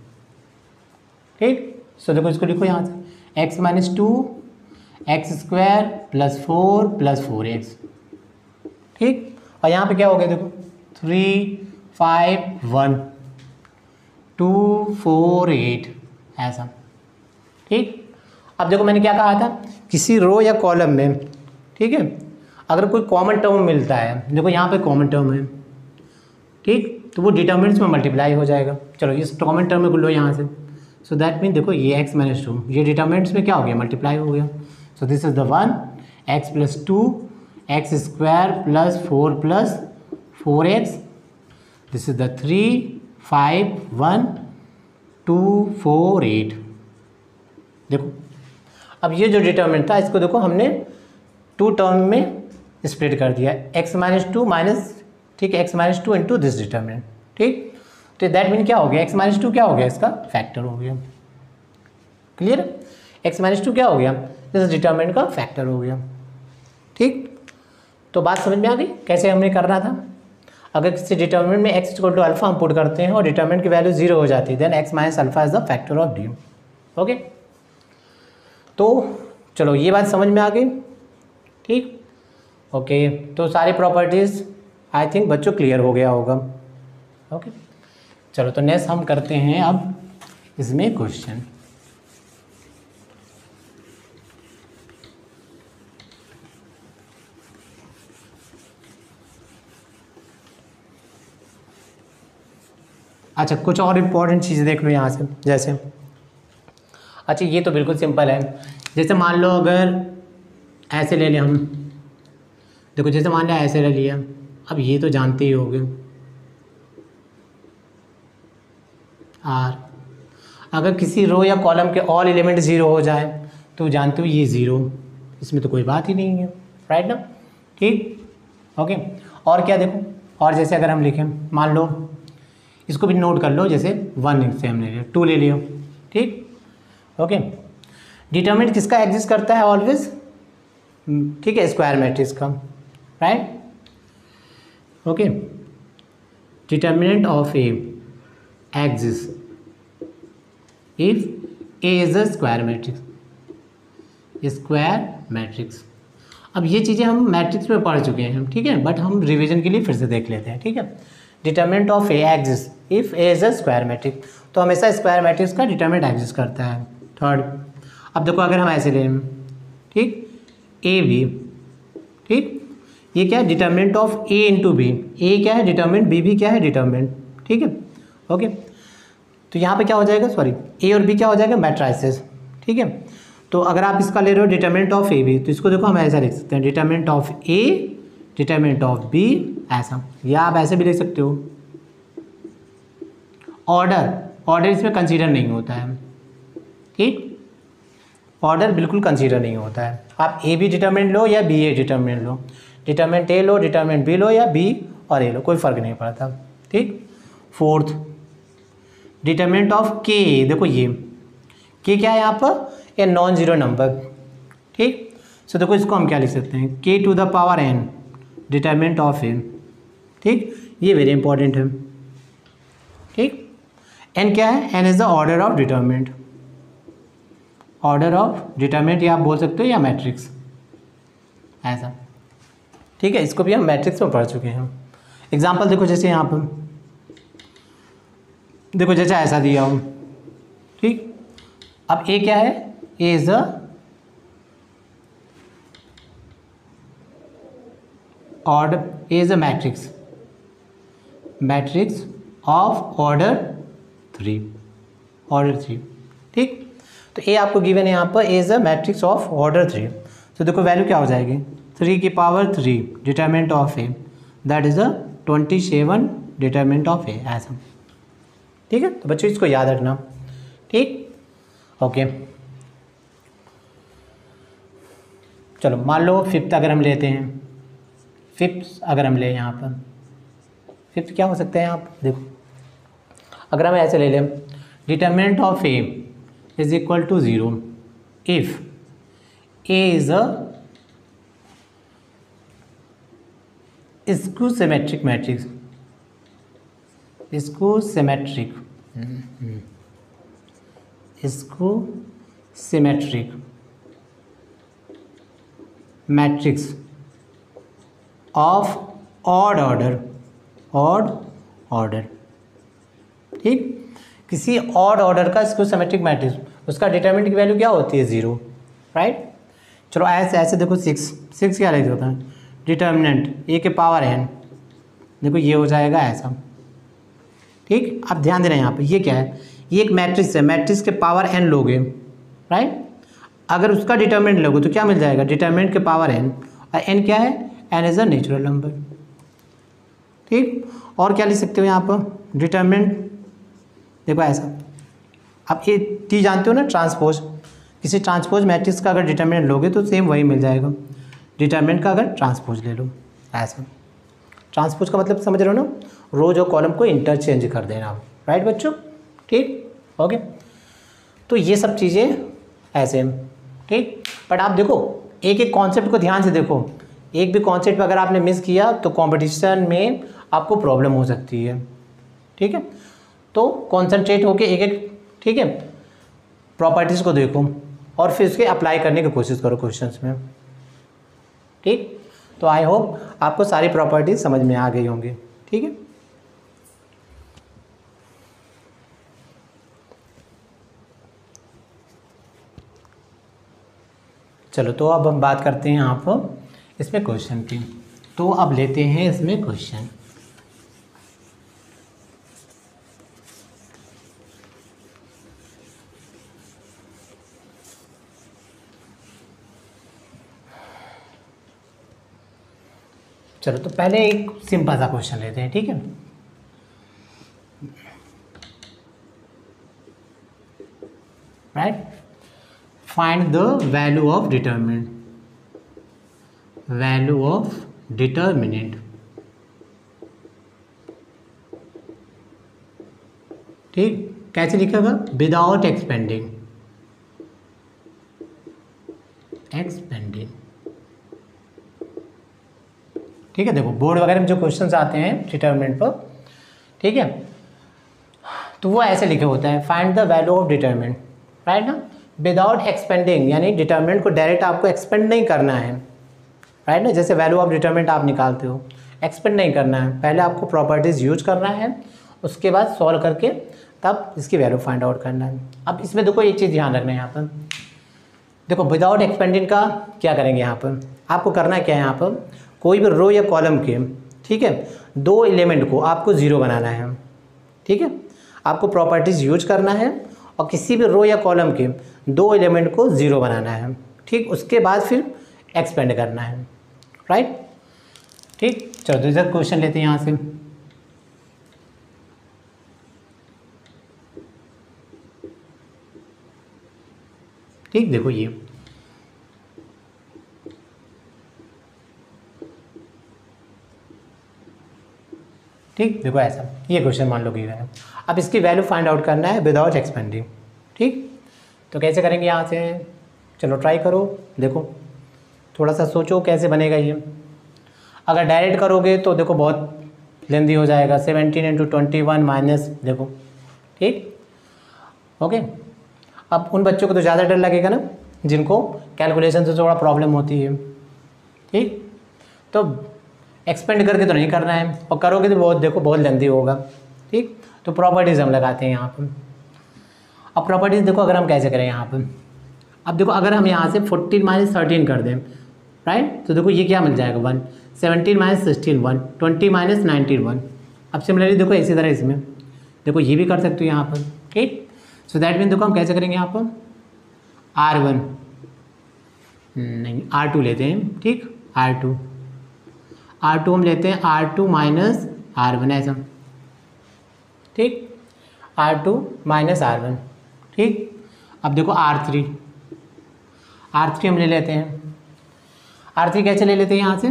ठीक। सो देखो इसको लिखो यहाँ से, x minus two x square plus four plus four x, ठीक। और यहाँ पे क्या हो गया देखो, three five one two four eight, ऐसा, ठीक। अब देखो मैंने क्या कहा था, किसी रो या कॉलम में, ठीक है, अगर कोई कॉमन टर्म मिलता है, देखो यहाँ पे कॉमन टर्म है, ठीक, तो वो डिटर्मिनेंट्स में मल्टीप्लाई हो जाएगा। चलो इस कॉमन टर्म में को लो यहाँ से, सो दैट मीन देखो ये एक्स माइनस टू, ये डिटर्मिनेंट्स में क्या हो गया, मल्टीप्लाई हो गया। So this is the one, x plus two x square plus four plus four x, this is the three five one two four eight. देखो अब ये जो डिटर्मिनेंट था इसको देखो हमने टू टर्म में स्प्लिट कर दिया, एक्स माइनस टू माइनस, ठीक है, x minus two into this determinant, ठीक। तो दैट मीन क्या हो गया, एक्स माइनस टू क्या हो गया, इसका फैक्टर हो गया, क्लियर। एक्स माइनस टू क्या हो गया, इस डिटर्मिनेंट का फैक्टर हो गया, ठीक। तो बात समझ में आ गई कैसे हमने करना था। अगर किसी डिटर्मिनेंट में एक्स इक्वल टू अल्फा हम पुट करते हैं और डिटर्मिनेंट की वैल्यू जीरो हो जाती है, then x minus alpha is the factor of D, okay. तो चलो ये बात समझ में आ गई, ठीक, ओके। तो सारी प्रॉपर्टीज़ आई थिंक बच्चों क्लियर हो गया होगा, ओके। चलो तो नेक्स्ट हम करते हैं अब इसमें क्वेश्चन। अच्छा कुछ और इम्पोर्टेंट चीज़ें देख लो यहाँ से, जैसे अच्छा ये तो बिल्कुल सिंपल है, जैसे मान लो अगर ऐसे ले लें हम, देखो जैसे मान लिया ऐसे ले लिया, अब ये तो जानते ही होंगे आर, अगर किसी रो या कॉलम के ऑल एलिमेंट ज़ीरो हो जाए तो जानते हो ये ज़ीरो, इसमें तो कोई बात ही नहीं है, राइट ना, ठीक, ओके। और क्या देखो, और जैसे अगर हम लिखें, मान लो इसको भी नोट कर लो, जैसे वन से हमने लिया, टू ले लियो, ठीक, ओके। डिटर्मिनेंट किसका एग्जिस्ट करता है ऑलवेज, ठीक है, स्क्वायर मैट्रिक्स का, right, okay. Determinant of A exist if A is a square matrix, square matrix. अब ये चीज़ें हम मैट्रिक्स में पढ़ चुके हैं, ठीक है, बट हम रिवीजन के लिए फिर से देख लेते हैं, ठीक है। Determinant of A exist if A is a square matrix, तो हमेशा स्क्वायर मैट्रिक्स का डिटर्मिनेंट एग्जिस्ट करता है। थर्ड, अब देखो अगर हम ऐसे लें, ठीक, ए बी, ठीक, ये क्या है, determinant of A into B, A क्या है डिटर्मिनेंट, बी भी क्या है डिटर्मिनेंट, ठीक है, ओके। तो यहाँ पे क्या हो जाएगा, सॉरी ए और बी क्या हो जाएगा, मैट्राइसेस, ठीक है। तो अगर आप इसका ले रहे हो डिटर्मिनेंट ऑफ ए बी, तो इसको देखो हम ऐसा लिख सकते हैं, determinant of A determinant of B, ऐसा, या आप ऐसे भी लिख सकते हो। ऑर्डर, ऑर्डर इसमें कंसीडर नहीं होता है, ठीक, ऑर्डर बिल्कुल कंसीडर नहीं होता है। आप ए बी डिटर्मिनेंट लो या बी ए डिटर्मिनेंट लो, डिटर्मिनेंट ए लो डिटर्मिनेंट बी लो या बी और ए लो, कोई फ़र्क नहीं पड़ता, ठीक। फोर्थ, डिटर्मिनेंट ऑफ के, देखो ये के क्या है यहाँ पर, ए नॉन जीरो नंबर, ठीक। सो देखो इसको हम क्या लिख सकते हैं, k to the power n determinant of A, ठीक, ये वेरी इंपॉर्टेंट है, ठीक। एन क्या है, n is the order of determinant, order of determinant या आप बोल सकते हो या मैट्रिक्स, ऐसा, ठीक है। इसको भी हम मैट्रिक्स में पढ़ चुके हैं। एग्जांपल देखो जैसे यहाँ पर देखो जैसे ऐसा दिया हूँ, ठीक। अब ए क्या है, A is a order, A is a matrix, matrix of order three, order three, ठीक। तो ए आपको गिवन है यहाँ पर, A is a matrix of order three, तो देखो वैल्यू क्या हो जाएगी, थ्री की power three determinant of A, that is a twenty seven determinant of A, ऐसा, ठीक है। तो बच्चों इसको याद रखना, ठीक, ओके। चलो मान लो फिफ्थ अगर हम लेते हैं, फिफ्थ अगर हम ले यहाँ पर, फिफ्थ क्या हो सकता है यहाँ पर देखो, अगर हम ऐसे ले लें, determinant of A is equal to zero if A is a skew symmetric matrix, skew symmetric skew symmetric matrix of odd order, odd order, ठीक, किसी ऑड ऑर्डर का स्क्यू सिमेट्रिक मैट्रिक्स, उसका डिटरमिनेंट की वैल्यू क्या होती है, zero, right. चलो ऐसे ऐसे देखो, सिक्स सिक्स क्या लिख होता है, डिटर्मिनेंट ए के पावर एन, देखो ये हो जाएगा ऐसा, ठीक। अब ध्यान देना यहाँ पे, ये क्या है, ये एक मैट्रिक्स है, मैट्रिक्स के पावर एन लोगे, राइट। अगर उसका डिटर्मिनेंट लोगे तो क्या मिल जाएगा, डिटर्मिनेंट के पावर एन, और एन क्या है, n is a natural number, ठीक। और क्या लिख सकते हो यहाँ पर, डिटर्मिनेंट देखो ऐसा, अब ये टी जानते हो ना, ट्रांसपोज, किसी ट्रांसपोज मैट्रिक्स का अगर डिटर्मिनेंट लोगे तो सेम वही मिल जाएगा, डिटर्मिनेंट का अगर ट्रांसपोज ले लो ऐसा। ट्रांसपोज का मतलब समझ रहे हो ना, रोज और कॉलम को इंटरचेंज कर देना, राइट बच्चों, ठीक, ओके। तो ये सब चीज़ें ऐसे, ठीक। बट आप देखो एक एक कॉन्सेप्ट को ध्यान से देखो, एक भी कॉन्सेप्ट अगर आपने मिस किया तो कंपटीशन में आपको प्रॉब्लम हो सकती है, ठीक है। तो कॉन्सेंट्रेट होके एक एक, ठीक है, प्रॉपर्टीज़ को देखो और फिर उसके अप्लाई करने की कोशिश करो क्वेश्चंस में, ठीक। तो आई होप आपको सारी प्रॉपर्टीज समझ में आ गई होंगी, ठीक है। चलो तो अब हम बात करते हैं यहाँ पर इसमें क्वेश्चन की, तो अब लेते हैं इसमें क्वेश्चन। चलो तो पहले एक सिंपल सा क्वेश्चन लेते हैं, ठीक है। Right, find the value of determinant, value of determinant, ठीक। कैसे लिखेगा, विदाउट एक्सपेंडिंग, एक्सपेंडिंग, ठीक है। देखो बोर्ड वगैरह में जो क्वेश्चंस आते हैं डिटर्मिनेंट पर, ठीक है, तो वो ऐसे लिखे होते हैं, find the value of determinant, right ना, विदाउट एक्सपेंडिंग, यानी डिटर्मिनेंट को डायरेक्ट आपको एक्सपेंड नहीं करना है, राइट ना। जैसे वैल्यू ऑफ डिटर्मिनेंट आप निकालते हो, एक्सपेंड नहीं करना है, पहले आपको प्रॉपर्टीज़ यूज करना है, उसके बाद सॉल्व करके तब इसकी वैल्यू फाइंड आउट करना है। अब इसमें देखो एक चीज़ ध्यान रखना है यहाँ पर, देखो विदाउट एक्सपेंडिंग का क्या करेंगे यहाँ पर, आपको करना क्या है, यहाँ पर कोई भी रो या कॉलम के, ठीक है, दो एलिमेंट को आपको ज़ीरो बनाना है, ठीक है। आपको प्रॉपर्टीज़ यूज करना है और किसी भी रो या कॉलम के दो एलिमेंट को ज़ीरो बनाना है, ठीक। उसके बाद फिर एक्सपेंड करना है, राइट, ठीक। चलो दूसरा क्वेश्चन लेते हैं यहाँ से, ठीक। देखो ये ठीक, देखो ऐसा ये क्वेश्चन मान लो गिवन है, अब इसकी वैल्यू फाइंड आउट करना है विदाउट एक्सपेंडिंग, ठीक। तो कैसे करेंगे यहाँ से, चलो ट्राई करो, देखो थोड़ा सा सोचो कैसे बनेगा ये। अगर डायरेक्ट करोगे तो देखो बहुत लेंदी हो जाएगा, seventeen into twenty one minus, देखो, ठीक, ओके। अब उन बच्चों को तो ज़्यादा डर लगेगा ना जिनको कैलकुलेशन से थोड़ा प्रॉब्लम होती है, ठीक। तो एक्सपेंड करके तो नहीं करना है, और करोगे तो बहुत देखो बहुत लेंदी होगा, ठीक। तो प्रॉपर्टीज़ हम लगाते हैं यहाँ पर। अब प्रॉपर्टीज़ देखो अगर हम कैसे करें यहाँ पर, अब देखो अगर हम यहाँ से फोर्टीन माइनस थर्टीन कर दें, राइट, तो देखो ये क्या मिल जाएगा, one, seventeen minus sixteen one, twenty minus nineteen one. अब सिमिलरली देखो इसी तरह इसमें देखो ये भी कर सकते हो यहाँ पर, ठीक। सो दैट मीन देखो हम कैसे करेंगे यहाँ पर, आर वन नहीं आर टू लेते हैं, ठीक, आर टू आर टू हम लेते हैं R two minus R one ऐसा, ठीक, R two minus R one, ठीक। अब देखो आर थ्री आर थ्री हम ले लेते हैं, आर थ्री कैसे ले लेते हैं यहाँ से,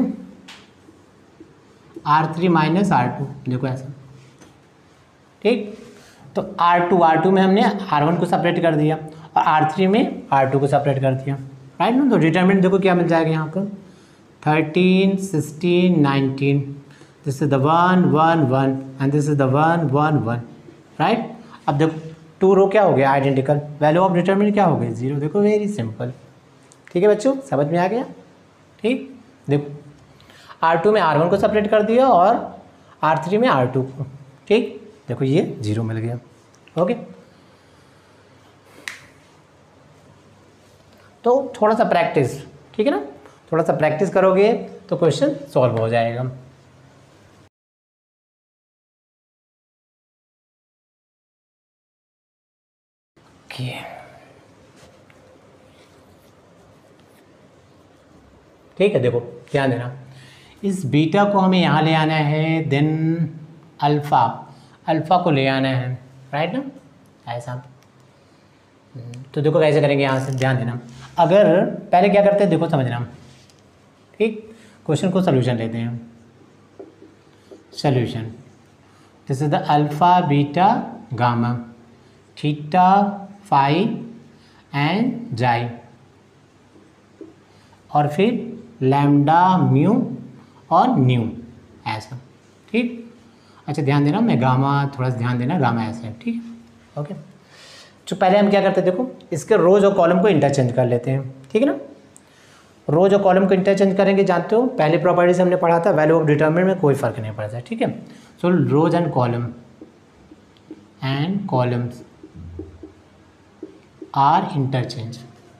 R three minus R two, देखो ऐसा, ठीक। तो आर टू आर टू में हमने आर वन को सेपरेट कर दिया और आर थ्री में आर टू को सेपरेट कर दिया, राइट ना। तो डिटरमिनेंट देखो क्या मिल जाएगा यहाँ पर, thirteen sixteen nineteen, this is the one one one and this is the one one one, right. अब देखो टू रो क्या हो गया आइडेंटिकल, वैल्यू ऑफ डिटरमिनेंट क्या हो गई जीरो, देखो वेरी सिंपल, ठीक है बच्चों, समझ में आ गया, ठीक। देखो आर टू में आर वन को सेपरेट कर दिया और आर थ्री में आर टू को, ठीक। देखो ये जीरो मिल गया, ओके। तो थोड़ा सा प्रैक्टिस, ठीक है ना, थोड़ा सा प्रैक्टिस करोगे तो क्वेश्चन सॉल्व हो जाएगा। ओके, ठीक है, देखो ध्यान देना, इस बीटा को हमें यहाँ ले आना है, देन अल्फ़ा अल्फ़ा को ले आना है, राइट ना, ऐसा। तो देखो कैसे करेंगे यहाँ से, ध्यान देना। अगर पहले क्या करते हैं देखो समझना, ठीक। क्वेश्चन को सोल्यूशन लेते हैं, solution, this is the alpha beta gamma theta phi and xi, और फिर लैम्डा म्यू और न्यू, ऐसा, ठीक। अच्छा ध्यान देना, मैं गामा थोड़ा सा ध्यान देना, गामा ऐसे है, ठीक है, ओके। तो पहले हम क्या करते हैं देखो, इसके रोज और कॉलम को इंटरचेंज कर लेते हैं, ठीक है ना। रोज और कॉलम को इंटरचेंज करेंगे, जानते हो पहले प्रॉपर्टीज हमने पढ़ा था, वैल्यू ऑफ डिटरमिनेंट में कोई फर्क नहीं पड़ता है, ठीक है। So rows and column and columns are interchange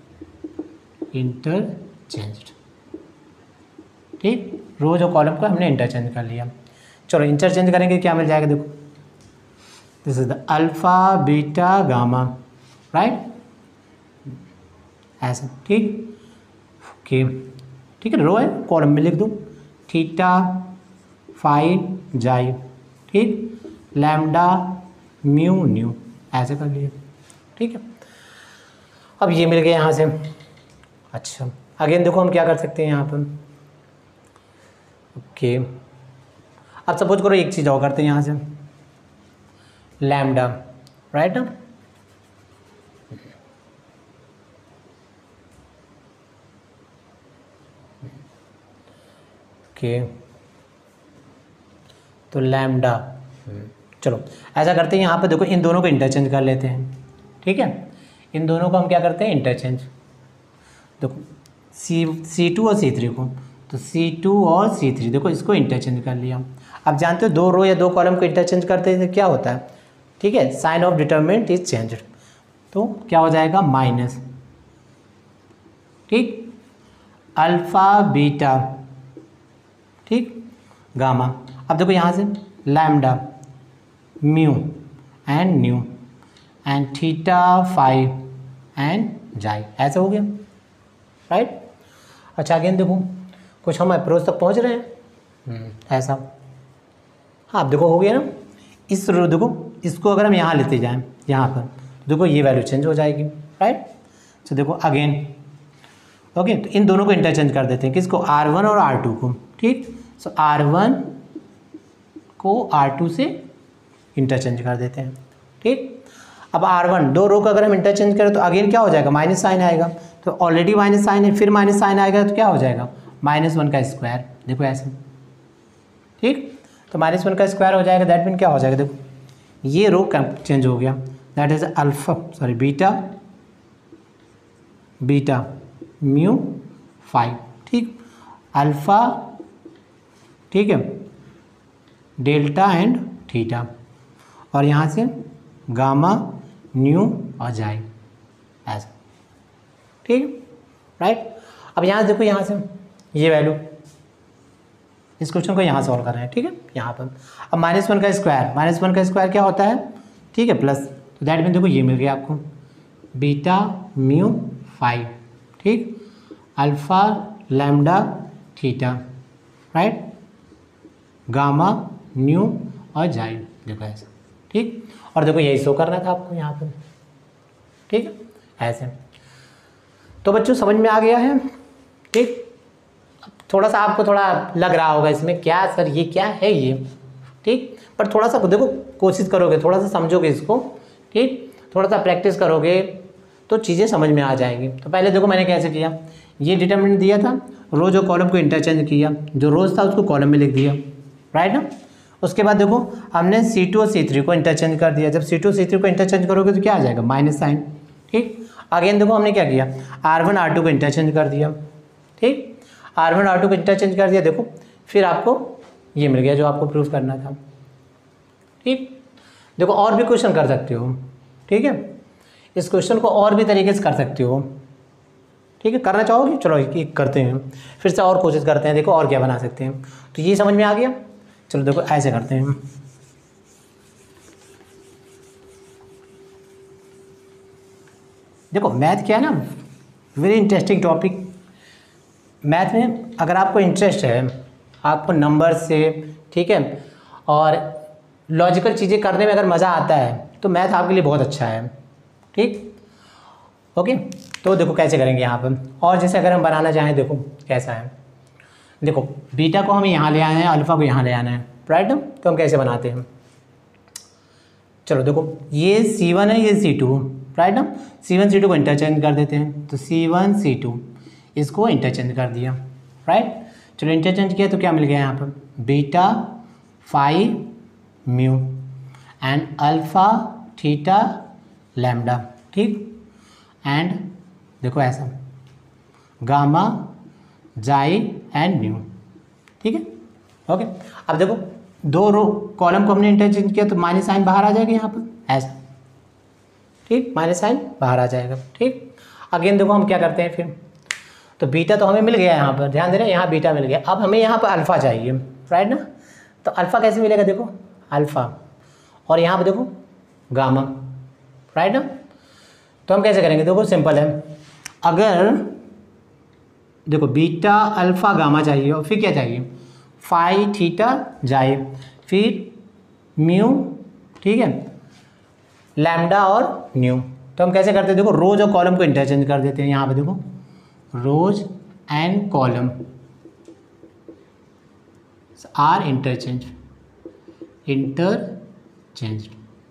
interchanged, ठीक। रोज और कॉलम को हमने इंटरचेंज कर लिया, चलो इंटरचेंज करेंगे, क्या मिल जाएगा देखो, this is the alpha beta gamma, right, ऐसा, ठीक, ओके, ठीक है। रो है, कॉलम में लिख दूँ थीटा फाई जाई, ठीक, लैम्डा म्यू न्यू, ऐसे कर लिए, ठीक है। अब ये मिल गया यहाँ से। अच्छा अगेन देखो हम क्या कर सकते हैं यहाँ पर, ओके। अब सपोज करो एक चीज़ और करते हैं यहाँ से, लैम्डा, राइट ना, ओके। तो लैम्डा, चलो ऐसा करते हैं यहाँ पे देखो, इन दोनों को इंटरचेंज कर लेते हैं, ठीक है। इन दोनों को हम क्या करते हैं इंटरचेंज, देखो सी सी टू और सी थ्री को, तो सी टू और सी थ्री देखो इसको इंटरचेंज कर लिया। अब जानते हो दो रो या दो कॉलम को इंटरचेंज करते हैं क्या होता है, ठीक है, sign of determinant is changed, तो क्या हो जाएगा माइनस, ठीक, अल्फा बीटा, ठीक, गामा। अब देखो यहाँ से lambda mu and nu and theta phi and xi, ऐसा हो गया, राइट। अच्छा अगेन देखो कुछ हम अप्रोच तक पहुँच रहे हैं, ऐसा, हाँ अब देखो हो गया ना। इस रो देखो, इसको अगर हम यहाँ लेते जाएं, यहाँ पर देखो ये वैल्यू चेंज हो जाएगी, राइट। तो देखो अगेन, ओके, तो इन दोनों को इंटरचेंज कर देते हैं, किसको, आर वन और आर टू को, ठीक। सो आर वन को आर टू से इंटरचेंज कर देते हैं, ठीक। अब आर वन दो रो का अगर हम इंटरचेंज करें तो अगेन क्या हो जाएगा, माइनस साइन आएगा, तो ऑलरेडी माइनस साइन है, फिर माइनस साइन आएगा तो क्या हो जाएगा, माइनस वन का स्क्वायर, देखो ऐसे, ठीक। तो माइनस वन का स्क्वायर हो जाएगा, दैट मीन क्या हो जाएगा, देखो ये रो चेंज हो गया, that is alpha sorry beta beta mu phi, ठीक, अल्फा, ठीक है, डेल्टा एंड थीटा, और यहाँ से गामा न्यू और जाई, ऐसा, ठीक, राइट। अब यहाँ देखो, यहाँ से ये वैल्यू, इस क्वेश्चन को यहाँ सॉल्व कर रहे हैं, ठीक है, यहाँ पर। अब माइनस वन का स्क्वायर, माइनस वन का स्क्वायर क्या होता है, ठीक है, प्लस, तो दैट मीन देखो ये मिल गया आपको बीटा म्यू फाइव, ठीक, alpha lambda theta, right, gamma nu और जाई, देखो ऐसा, ठीक। और देखो यही शो करना था आपको यहाँ पर, ठीक है, ऐसे। तो बच्चों समझ में आ गया है, ठीक। थोड़ा सा आपको थोड़ा लग रहा होगा इसमें क्या सर ये क्या है ये, ठीक, पर थोड़ा सा देखो कोशिश करोगे, थोड़ा सा समझोगे इसको, ठीक, थोड़ा सा प्रैक्टिस करोगे तो चीज़ें समझ में आ जाएंगी। तो पहले देखो मैंने कैसे किया, ये डिटरमिनेंट दिया था, रोज और कॉलम को इंटरचेंज किया, जो रोज था उसको कॉलम में लिख दिया, राइट ना। उसके बाद देखो हमने सी टू और सी थ्री को इंटरचेंज कर दिया, जब सी टू सी थ्री को इंटरचेंज करोगे तो क्या आ जाएगा, माइनस साइन, ठीक। अगेन देखो हमने क्या किया, आर वन आर टू को इंटरचेंज कर दिया, ठीक, आर वन आर टू को इंटरचेंज कर दिया, देखो फिर आपको ये मिल गया जो आपको प्रूफ करना था, ठीक। देखो और भी क्वेश्चन कर सकते हो, ठीक है, इस क्वेश्चन को और भी तरीके से कर सकते हो, ठीक है, करना चाहोगे, चलो एक करते हैं, फिर से और कोशिश करते हैं, देखो और क्या बना सकते हैं। तो ये समझ में आ गया, चलो देखो ऐसे करते हैं, देखो मैथ क्या है ना, वेरी इंटरेस्टिंग टॉपिक। मैथ में अगर आपको इंटरेस्ट है, आपको नंबर से, ठीक है, और लॉजिकल चीज़ें करने में अगर मज़ा आता है तो मैथ आपके लिए बहुत अच्छा है, ठीक, ओके। तो देखो कैसे करेंगे यहाँ पर, और जैसे अगर हम बनाना चाहें, देखो कैसा है, देखो बीटा को हमें यहाँ ले आना है, अल्फ़ा को यहाँ ले आना है, राइट ना। तो हम कैसे बनाते हैं, चलो देखो ये सी वन है, ये सी टू, राइट ना, सी वन सी टू को इंटरचेंज कर देते हैं, तो सी वन सी टू इसको इंटरचेंज कर दिया, राइट। चलो इंटरचेंज किया तो क्या मिल गया यहाँ पर, beta phi mu and alpha theta lambda, ठीक, एंड देखो ऐसा गामा जाई एंड म्यू, ठीक है, ओके। अब देखो दो रो कॉलम को हमने इंटरचेंज किया तो माइनस साइन बाहर आ जाएगा यहाँ पर ऐसा, ठीक, माइनस साइन बाहर आ जाएगा, ठीक। अगेन देखो हम क्या करते हैं फिर, तो बीटा तो हमें मिल गया यहाँ पर, ध्यान दे रहे हैं, यहाँ बीटा मिल गया, अब हमें यहाँ पर अल्फ़ा चाहिए, राइट ना। तो अल्फ़ा कैसे मिलेगा, देखो अल्फ़ा, और यहाँ पर देखो गामा, राइट ना। तो हम कैसे करेंगे, देखो सिंपल है, अगर देखो बीटा अल्फ़ा गामा चाहिए और फिर क्या चाहिए, फाई थीटा जाए, फिर म्यू, ठीक है, लैम्डा और न्यू। तो हम कैसे करते हैं, देखो रोज और कॉलम को इंटरचेंज कर देते हैं, यहाँ पे देखो rows and column are interchange interchange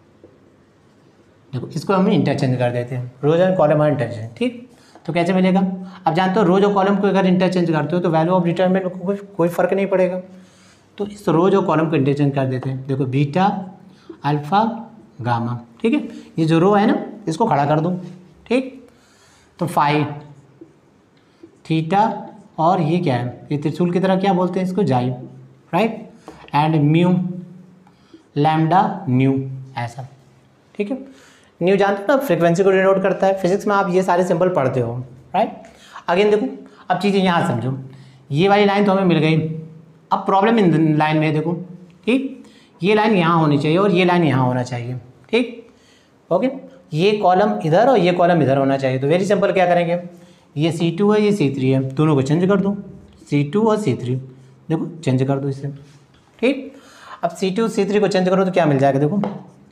देखो इसको हम इंटरचेंज कर देते हैं, rows and column are interchange, ठीक। तो कैसे मिलेगा, अब जानते हो रोज और कॉलम को अगर इंटरचेंज करते हो तो वैल्यू ऑफ डिटरमिनेंट को कोई कोई फर्क नहीं पड़ेगा, तो इस रोज और कॉलम को इंटरचेंज कर देते हैं, देखो बीटा अल्फ़ा गामा, ठीक है, ये जो रो है ना इसको खड़ा कर दूँ, ठीक। तो फाइव थीटा और ये क्या है, ये त्रिशूल की तरह क्या बोलते हैं इसको, xi, right, and mu lambda nu, ऐसा, ठीक है। न्यू जानते हो ना फ्रीक्वेंसी को डिनोट करता है, फिजिक्स में आप ये सारे सिंबल पढ़ते हो, राइट। अगेन देखो अब चीज़ें यहाँ समझो, ये वाली लाइन तो हमें मिल गई, अब प्रॉब्लम इन लाइन में है, देखो, ठीक, ये लाइन यहाँ होनी चाहिए और ये लाइन यहाँ होना चाहिए, ठीक, ओके। ये कॉलम इधर और ये कॉलम इधर होना चाहिए, तो वेरी सिंपल क्या करेंगे, ये सी टू है, ये सी थ्री है, दोनों को चेंज कर दो, सी टू और सी थ्री, देखो चेंज कर दो इससे, ठीक। अब सी टू सी थ्री को चेंज करो तो क्या मिल जाएगा, देखो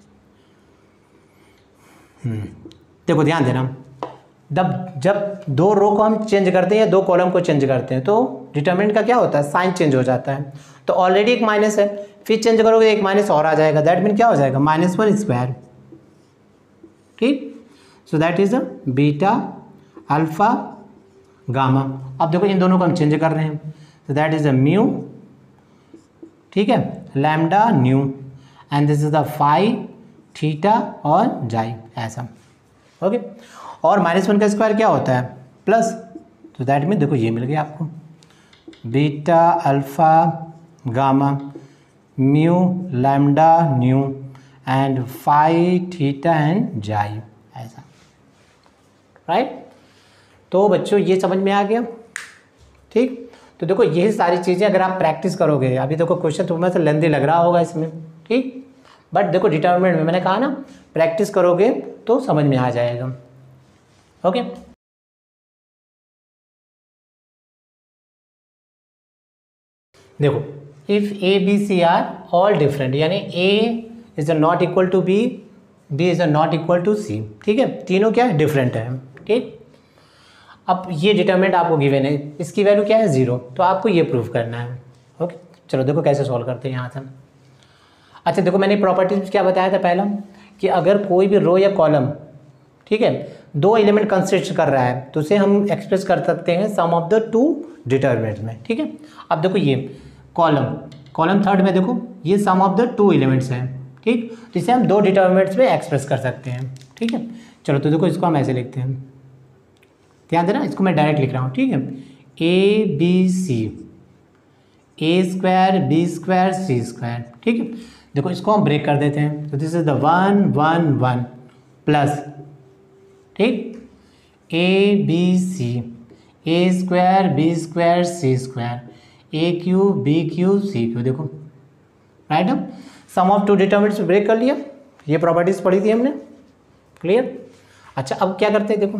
देखो ध्यान देना, जब जब दो रो को हम चेंज करते हैं या दो कॉलम को चेंज करते हैं तो डिटरमिनेंट का क्या होता है, साइन चेंज हो जाता है। तो ऑलरेडी एक माइनस है, फिर चेंज करोगे एक माइनस और आ जाएगा, दैट मीन क्या हो जाएगा, माइनस वन स्क्वायर, ठीक। So that is the beta alpha gamma. अब देखो इन दोनों को हम चेंज कर रहे हैं, तो दैट इज द म्यू, ठीक है, lambda nu, and this is the phi theta और जाई, ऐसा, ओके। और माइनस वन का स्क्वायर क्या होता है, प्लस, तो दैट मीन देखो ये मिल गया आपको beta alpha gamma mu lambda nu and phi theta and xi, ऐसा, राइट। तो बच्चों ये समझ में आ गया, ठीक। तो देखो यही सारी चीज़ें अगर आप प्रैक्टिस करोगे, अभी देखो क्वेश्चन तुम्हें से लेंथी लग रहा होगा इसमें, ठीक, बट देखो डिटरमिनेंट में मैंने कहा ना प्रैक्टिस करोगे तो समझ में आ जाएगा, ओके। देखो if A B C are all different, यानी A is not equal to B, B is not equal to C, ठीक है, तीनों क्या है, डिफरेंट है, ठीक। अब ये डिटरमिनेंट आपको गिवन है, इसकी वैल्यू क्या है ज़ीरो, तो आपको ये प्रूव करना है। ओके चलो देखो कैसे सॉल्व करते हैं यहाँ से। अच्छा देखो मैंने प्रॉपर्टीज क्या बताया था पहला कि अगर कोई भी रो या कॉलम, ठीक है, दो एलिमेंट कंसिस्ट कर रहा है तो उसे हम एक्सप्रेस कर सकते हैं sum of the two determinant में। ठीक है, अब देखो ये कॉलम कॉलम थर्ड में देखो ये sum of the two elements हैं, ठीक, तो इसे हम दो डिटरमिनेंट्स में एक्सप्रेस कर सकते हैं। ठीक है, चलो तो देखो इसको हम ऐसे लिखते हैं, ध्यान देना इसको मैं डायरेक्ट लिख रहा हूँ। ठीक है, A B C A square B square C square. ठीक है, देखो इसको हम ब्रेक कर देते हैं, तो this is the one one one plus, ठीक, A B C A square B square C square A cube B cube C cube. देखो राइट, हम sum of two determinants break कर लिया, ये प्रॉपर्टीज पढ़ी थी हमने, क्लियर। अच्छा अब क्या करते हैं, देखो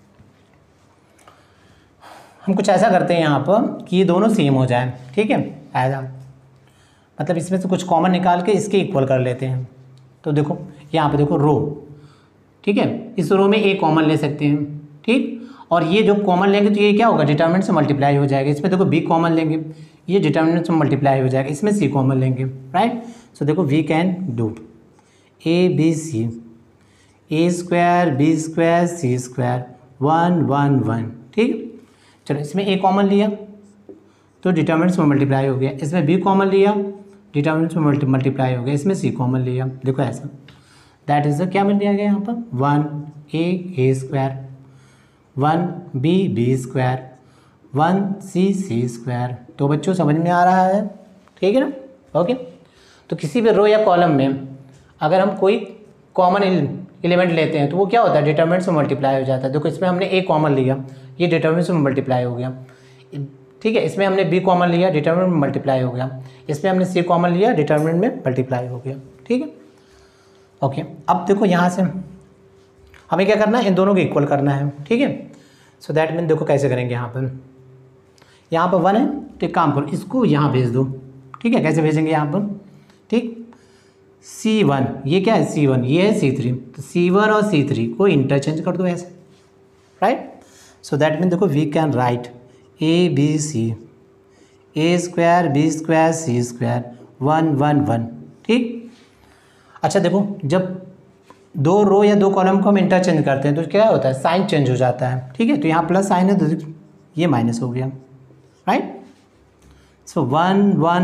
हम कुछ ऐसा करते हैं यहाँ पर कि ये दोनों सेम हो जाए। ठीक है, ऐसा मतलब इसमें से कुछ कॉमन निकाल के इसके इक्वल कर लेते हैं। तो देखो यहाँ पे देखो रो, ठीक है, इस रो में ए कॉमन ले सकते हैं, ठीक, और ये जो कॉमन लेंगे तो ये क्या होगा, डिटरमिनेंट से मल्टीप्लाई हो जाएगा। इसमें देखो बी कॉमन लेंगे, ये डिटरमिनेंट से मल्टीप्लाई हो जाएगा, इसमें सी कॉमन लेंगे, राइट। सो देखो we can do A B C A square B square C square one one one. ठीक, चलो इसमें ए कॉमन लिया तो डिटरमिनेंट्स में मल्टीप्लाई हो गया, इसमें बी कॉमन लिया डिटरमिनेंट्स में मल्टी मल्टीप्लाई हो गया, इसमें सी कॉमन लिया। देखो ऐसा, दैट इज क्या मिल दिया गया यहाँ पर, one A A square one B B square one C C square. तो बच्चों समझ में आ रहा है, ठीक है ना। ओके, तो किसी भी रो या कॉलम में अगर हम कोई कॉमन एलिमेंट लेते हैं तो वो क्या होता है, डिटरमिनेंट से मल्टीप्लाई हो जाता है। देखो इसमें हमने ए कॉमन लिया, ये डिटरमिनेंट से मल्टीप्लाई हो गया, ठीक है, इसमें हमने बी कॉमन लिया, डिटरमिनेंट में मल्टीप्लाई हो गया, इसमें हमने सी कॉमन लिया, डिटरमिनेंट में मल्टीप्लाई हो गया। ठीक है, ओके, अब देखो यहाँ से हमें क्या करना है, इन दोनों को इक्वल करना है। ठीक है, सो दैट मीन देखो कैसे करेंगे, यहाँ पर यहाँ पर वन है तो एक काम करो इसको यहाँ भेज दो। ठीक है, कैसे भेजेंगे यहाँ पर, ठीक, सी वन ये क्या है, सी वन ये है सी थ्री, तो सी वन और सी थ्री को इंटरचेंज कर दो ऐसे, राइट। सो दैट मीन देखो we can write A B C A square B square C square one one one. ठीक, अच्छा देखो जब दो रो या दो कॉलम को हम इंटरचेंज करते हैं तो क्या होता है, साइन चेंज हो जाता है। ठीक है, तो यहाँ प्लस साइन है तो ये माइनस हो गया, right. So one one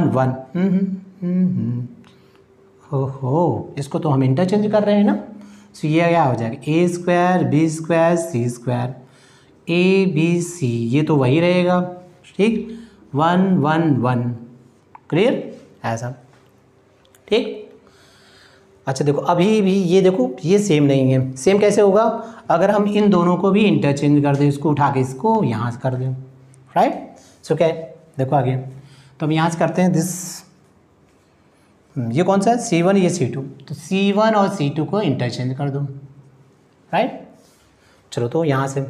one, हो हो इसको तो हम इंटरचेंज कर रहे हैं ना। सो ये क्या हो जाएगा, A square B square C square A B C, ये तो वही रहेगा, ठीक, वन वन वन, क्लियर ऐसा। ठीक, अच्छा देखो अभी भी ये देखो ये सेम नहीं है, सेम कैसे होगा, अगर हम इन दोनों को भी इंटरचेंज कर दें, इसको उठा के इसको यहाँ से कर दें, राइट। सो क्या है, देखो आगे तो हम यहाँ से करते हैं दिस, ये कौन सा है, सी वन ये सी टू, तो सी वन और सी टू को इंटरचेंज कर दो, राइट। चलो तो यहाँ से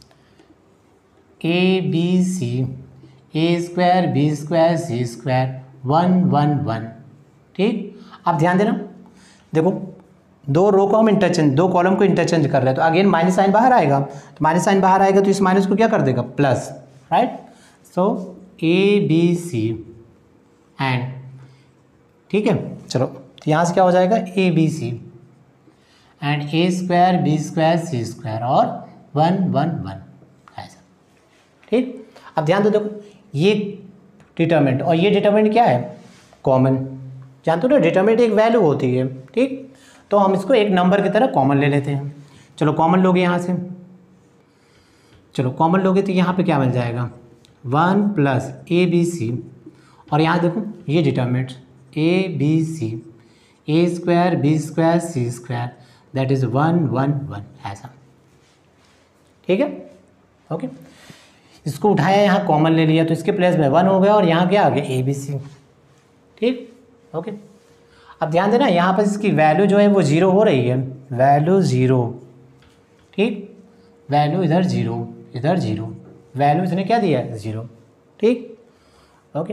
A B C A square B square C square one one one. ठीक, आप ध्यान देना, देखो दो रो को हम इंटरचेंज, दो कॉलम को इंटरचेंज कर रहे हैं तो अगेन माइनस साइन बाहर आएगा, तो माइनस साइन बाहर आएगा तो इस माइनस को क्या कर देगा, plus, right. So A B C and, ठीक है, चलो तो यहाँ से क्या हो जाएगा, A B C and A square B square C square और वन वन वन ऐसा। ठीक, अब ध्यान दो, देखो ये डिटरमिनेंट और ये डिटरमिनेंट क्या है, कॉमन, जानते हो ना डिटरमिनेंट एक वैल्यू होती है। ठीक, तो हम इसको एक नंबर की तरह कॉमन ले लेते हैं। चलो कॉमन लोगे यहाँ से, चलो कॉमन लोगे तो यहाँ पे क्या मिल जाएगा, one plus A B C, और यहाँ देखो ये determinant A B C A square B square C square that is one one one ऐसा। ठीक है, ओके, इसको उठाया यहाँ कॉमन ले लिया तो इसके प्लेस में वन हो गया और यहाँ क्या आ गया, ए बी सी। ठीक, ओके, अब ध्यान देना यहाँ पर इसकी वैल्यू जो है वो ज़ीरो हो रही है, वैल्यू ज़ीरो, ठीक, वैल्यू इधर ज़ीरो इधर ज़ीरो, वैल्यू इसने क्या दिया है, ज़ीरो। ठीक, ओके,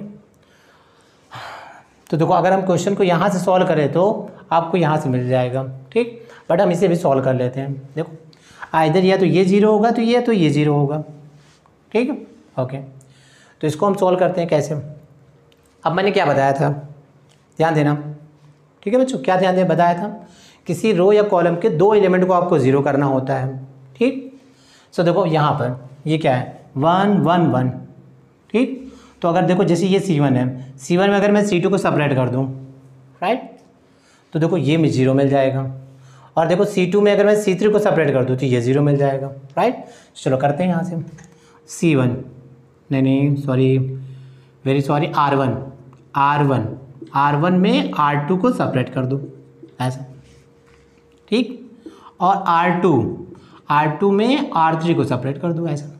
तो देखो अगर हम क्वेश्चन को यहाँ से सॉल्व करें तो आपको यहाँ से मिल जाएगा। ठीक, बट हम इसे भी सॉल्व कर लेते हैं। देखो इधर या तो ये जीरो होगा तो ये तो ये जीरो होगा, ठीक है, ओके। तो इसको हम सॉल्व करते हैं कैसे। अब मैंने क्या बताया था, ध्यान देना, ठीक है बच्चों, क्या ध्यान दे बताया था, किसी रो या कॉलम के दो एलिमेंट को आपको ज़ीरो करना होता है, ठीक। सो देखो यहाँ पर ये क्या है, वन वन वन, ठीक। तो अगर देखो जैसे ये सी वन है, सी वन में अगर मैं सी टू को सेपरेट कर दूँ, राइट, तो देखो ये में ज़ीरो मिल जाएगा। और देखो सी टू में अगर मैं सी थ्री को सेपरेट कर दूँ तो ये ज़ीरो मिल जाएगा, राइट। चलो करते हैं यहाँ से, सी वन, नहीं नहीं sorry, very sorry, R one, R one, R one में आर टू को सेपरेट कर दो ऐसा, ठीक। और आर टू, आर टू में आर थ्री को सेपरेट कर दो ऐसा,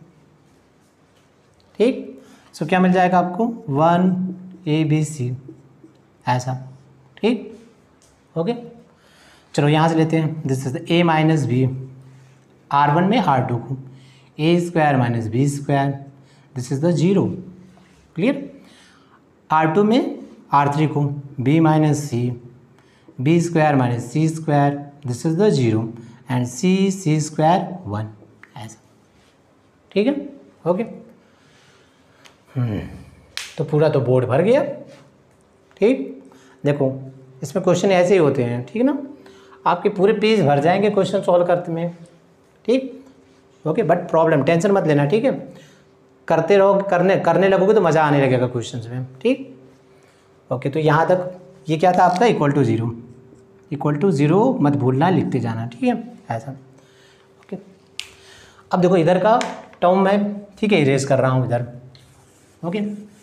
ठीक। सो क्या मिल जाएगा आपको, वन ए बी सी ऐसा, ठीक, ओके। चलो यहाँ से लेते हैं, this is A minus B, R one में आर टू को, A square minus B square, this is the zero, clear. R two में आर थ्री को, B minus C, B square minus C square, this is the zero, and C C square one ऐसा, ठीक है, okay. हम्म तो पूरा तो board भर गया, ठीक। देखो इसमें क्वेश्चन ऐसे ही होते हैं, ठीक है ना, आपके पूरे पेज भर जाएंगे क्वेश्चन सॉल्व करते में, ठीक, ओके। बट प्रॉब्लम टेंशन मत लेना, ठीक है, करते रहो, करने करने लगोगे तो मज़ा आने लगेगा क्वेश्चन में, ठीक, ओके। तो यहाँ तक ये क्या था आपका, equal to zero, equal to zero मत भूलना, लिखते जाना, ठीक है, ऐसा, ओके। अब देखो इधर का टर्म मैं, ठीक है, इरेज कर रहा हूँ इधर, ओके।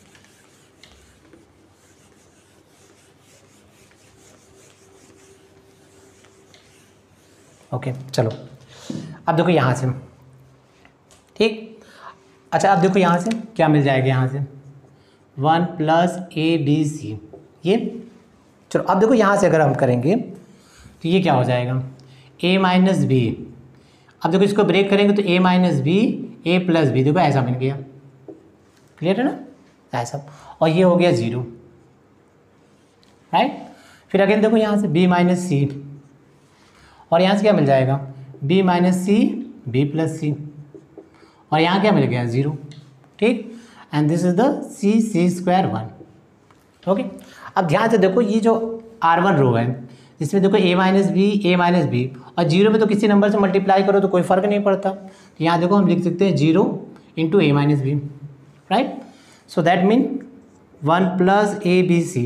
ओके चलो अब देखो यहाँ से, ठीक। अच्छा अब देखो यहाँ से क्या मिल जाएगा, यहाँ से one plus A B C, ये चलो। अब देखो यहाँ से अगर हम करेंगे तो ये क्या हो जाएगा, ए माइनस बी। अब देखो इसको ब्रेक करेंगे तो A minus B, A plus B, देखो ऐसा बन गया, क्लियर है ना, ऐसा। और ये हो गया ज़ीरो, राइट। फिर अगेन देखो यहाँ से बी माइनस सी, और यहाँ से क्या मिल जाएगा, B minus C, B plus C, और यहाँ क्या मिल गया, ज़ीरो, ठीक। And this is the C C square one, okay. अब ध्यान से देखो ये जो आर वन रो है, इसमें देखो A minus B, A minus B, और जीरो में तो किसी नंबर से मल्टीप्लाई करो तो कोई फ़र्क नहीं पड़ता। तो यहाँ देखो हम लिख सकते हैं zero into A minus B, right. So that mean one plus A B C,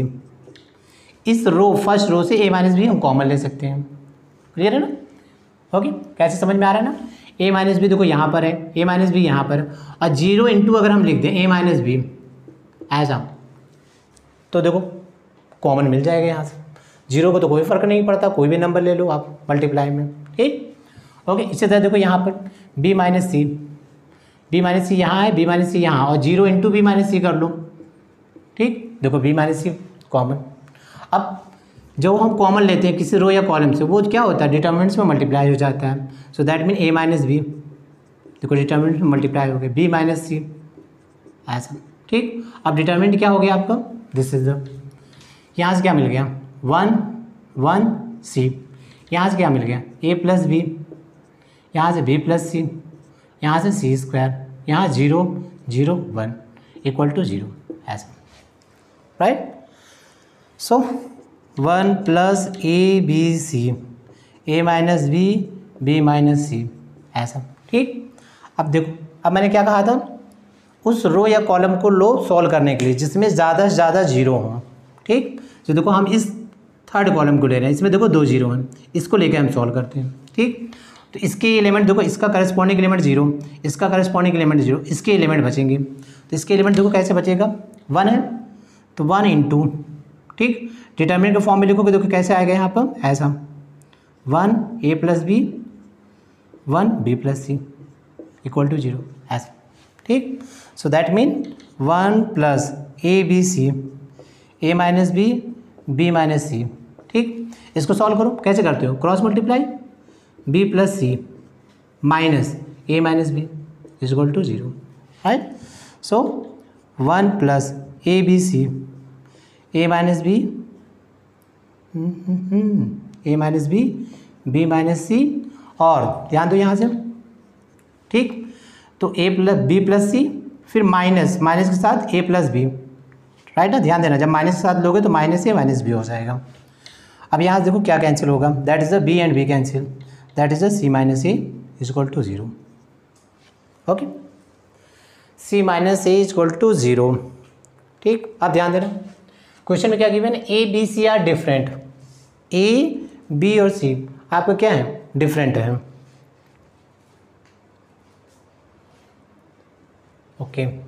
इस रो फर्स्ट रो से ए माइनस बी हम कॉमन ले सकते हैं, क्लियर है ना, ओके। कैसे समझ में आ रहा है ना, ए माइनस बी देखो यहाँ पर है, ए माइनस बी यहाँ पर, और जीरो इंटू अगर हम लिख दें ए माइनस बी ऐसा, तो देखो कॉमन मिल जाएगा यहाँ से, जीरो को तो कोई फ़र्क नहीं पड़ता, कोई भी नंबर ले लो आप मल्टीप्लाई में, ठीक, ओके। इसी तरह देखो यहाँ पर B minus C, B minus C यहाँ है, बी माइनस सी यहाँ, और zero into B minus C कर लो, ठीक, देखो बी माइनस सी कॉमन। अब जो हम कॉमन लेते हैं किसी रो या कॉलम से, वो क्या होता है, डिटर्मिनेंट्स में मल्टीप्लाई हो जाता है। So that mean A minus B, देखो डिटर्मिनेंट में मल्टीप्लाई हो गया, बी माइनस सी ऐसा, ठीक। अब डिटर्मिनेंट क्या हो गया आपका, दिस इज द, यहाँ से क्या मिल गया, वन वन सी, यहाँ से क्या मिल गया, ए प्लस बी, यहाँ से बी प्लस सी, यहाँ से सी स्क्वायर, यहाँ zero zero one equal to zero ऐसा, right. So one plus A B C, A minus B, B minus C ऐसा, ठीक। अब देखो अब मैंने क्या कहा था, उस रो या कॉलम को लो सॉल्व करने के लिए जिसमें ज़्यादा से ज़्यादा जीरो हों, ठीक। तो देखो हम इस थर्ड कॉलम को ले रहे हैं, इसमें देखो दो जीरो हैं, इसको लेकर हम सॉल्व करते हैं, ठीक। तो इसके एलिमेंट देखो, इसका करस्पॉन्डिंग एलिमेंट जीरो, इसका करस्पॉन्डिंग एलिमेंट जीरो, इसके एलिमेंट बचेंगे। तो इसके एलिमेंट देखो कैसे बचेगा, वन है तो वन इंटू, ठीक, डिटर्मिनेंट के फॉर्म में लिखोगे देखो कैसे आएगा यहाँ पर, ऐसा one A plus B, one B plus C equal to zero ऐसा, ठीक। So that mean one plus A B C, A minus B, B minus C, ठीक। इसको सॉल्व करो, कैसे करते हो, cross multiply, B plus C minus A minus B is equal to zero, right. So one plus A B C, A minus B, A minus B, B minus C, और ध्यान दो यहाँ से, ठीक। तो A plus B plus C फिर minus minus के साथ ए प्लस बी, राइट ना, ध्यान देना जब माइनस के साथ लोगे तो माइनस ए माइनस बी हो जाएगा। अब यहाँ से देखो क्या कैंसिल होगा, that is the B and B cancel, that is the C minus A is equal to zero. Okay, C minus A is equal to zero. ठीक, अब ध्यान देना क्वेश्चन में क्या गिवन है, A B C are different, A B और C आपका क्या है, डिफरेंट है। Okay okay.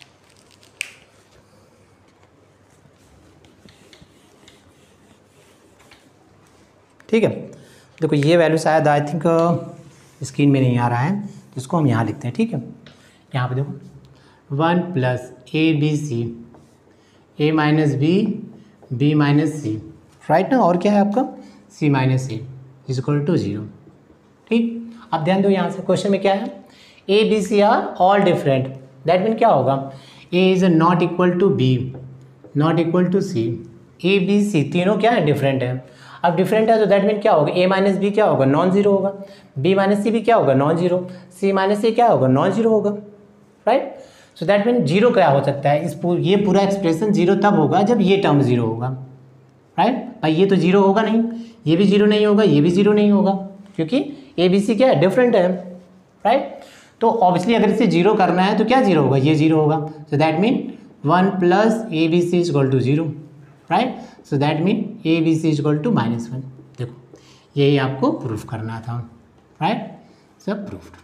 ठीक है, देखो ये वैल्यू शायद आई थिंक स्क्रीन में नहीं आ रहा है, इसको हम यहाँ लिखते हैं। ठीक है, यहाँ पे देखो one plus A B C, A minus B, B minus C, right ना, और क्या है आपका C minus A is equal to zero. ठीक, अब ध्यान दो यहाँ से क्वेश्चन में क्या है, A B C are all different, that mean क्या होगा, A is not equal to B, not equal to C, A B C तीनों क्या है, डिफरेंट है। अब डिफरेंट है तो दैट मीन क्या होगा, ए माइनस बी क्या होगा, नॉन जीरो होगा, बी माइनस सी भी क्या होगा, non zero, C minus A क्या होगा, नॉन जीरो होगा, right. So that mean zero क्या हो सकता है, इस पूर, ये पूरा एक्सप्रेशन जीरो तब होगा जब ये टर्म जीरो होगा, राइट। भाई ये तो जीरो होगा नहीं, ये भी जीरो नहीं होगा, ये भी जीरो नहीं होगा, क्योंकि ए बी सी क्या है, डिफरेंट है, राइट। तो ऑब्वियसली अगर इसे जीरो करना है तो क्या जीरो होगा, ये जीरो होगा। So that mean one plus A B C is equal to zero, right. So that mean A B C is equal to minus one. देखो यही आपको प्रूफ करना था, राइट, सब प्रूफ्ड।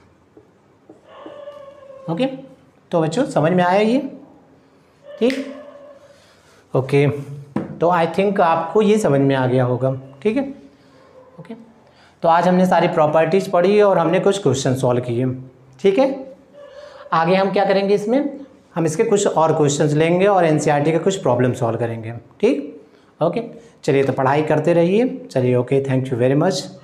ओके, तो बच्चों समझ में आया ये, ठीक, ओके। तो आई थिंक आपको ये समझ में आ गया होगा, ठीक है, ओके। तो आज हमने सारी प्रॉपर्टीज़ पढ़ी और हमने कुछ क्वेश्चन सॉल्व किए, ठीक है। आगे हम क्या करेंगे, इसमें हम इसके कुछ और क्वेश्चंस लेंगे और एनसीईआरटी के कुछ प्रॉब्लम सॉल्व करेंगे, ठीक, ओके। चलिए तो पढ़ाई करते रहिए, चलिए, okay, thank you very much.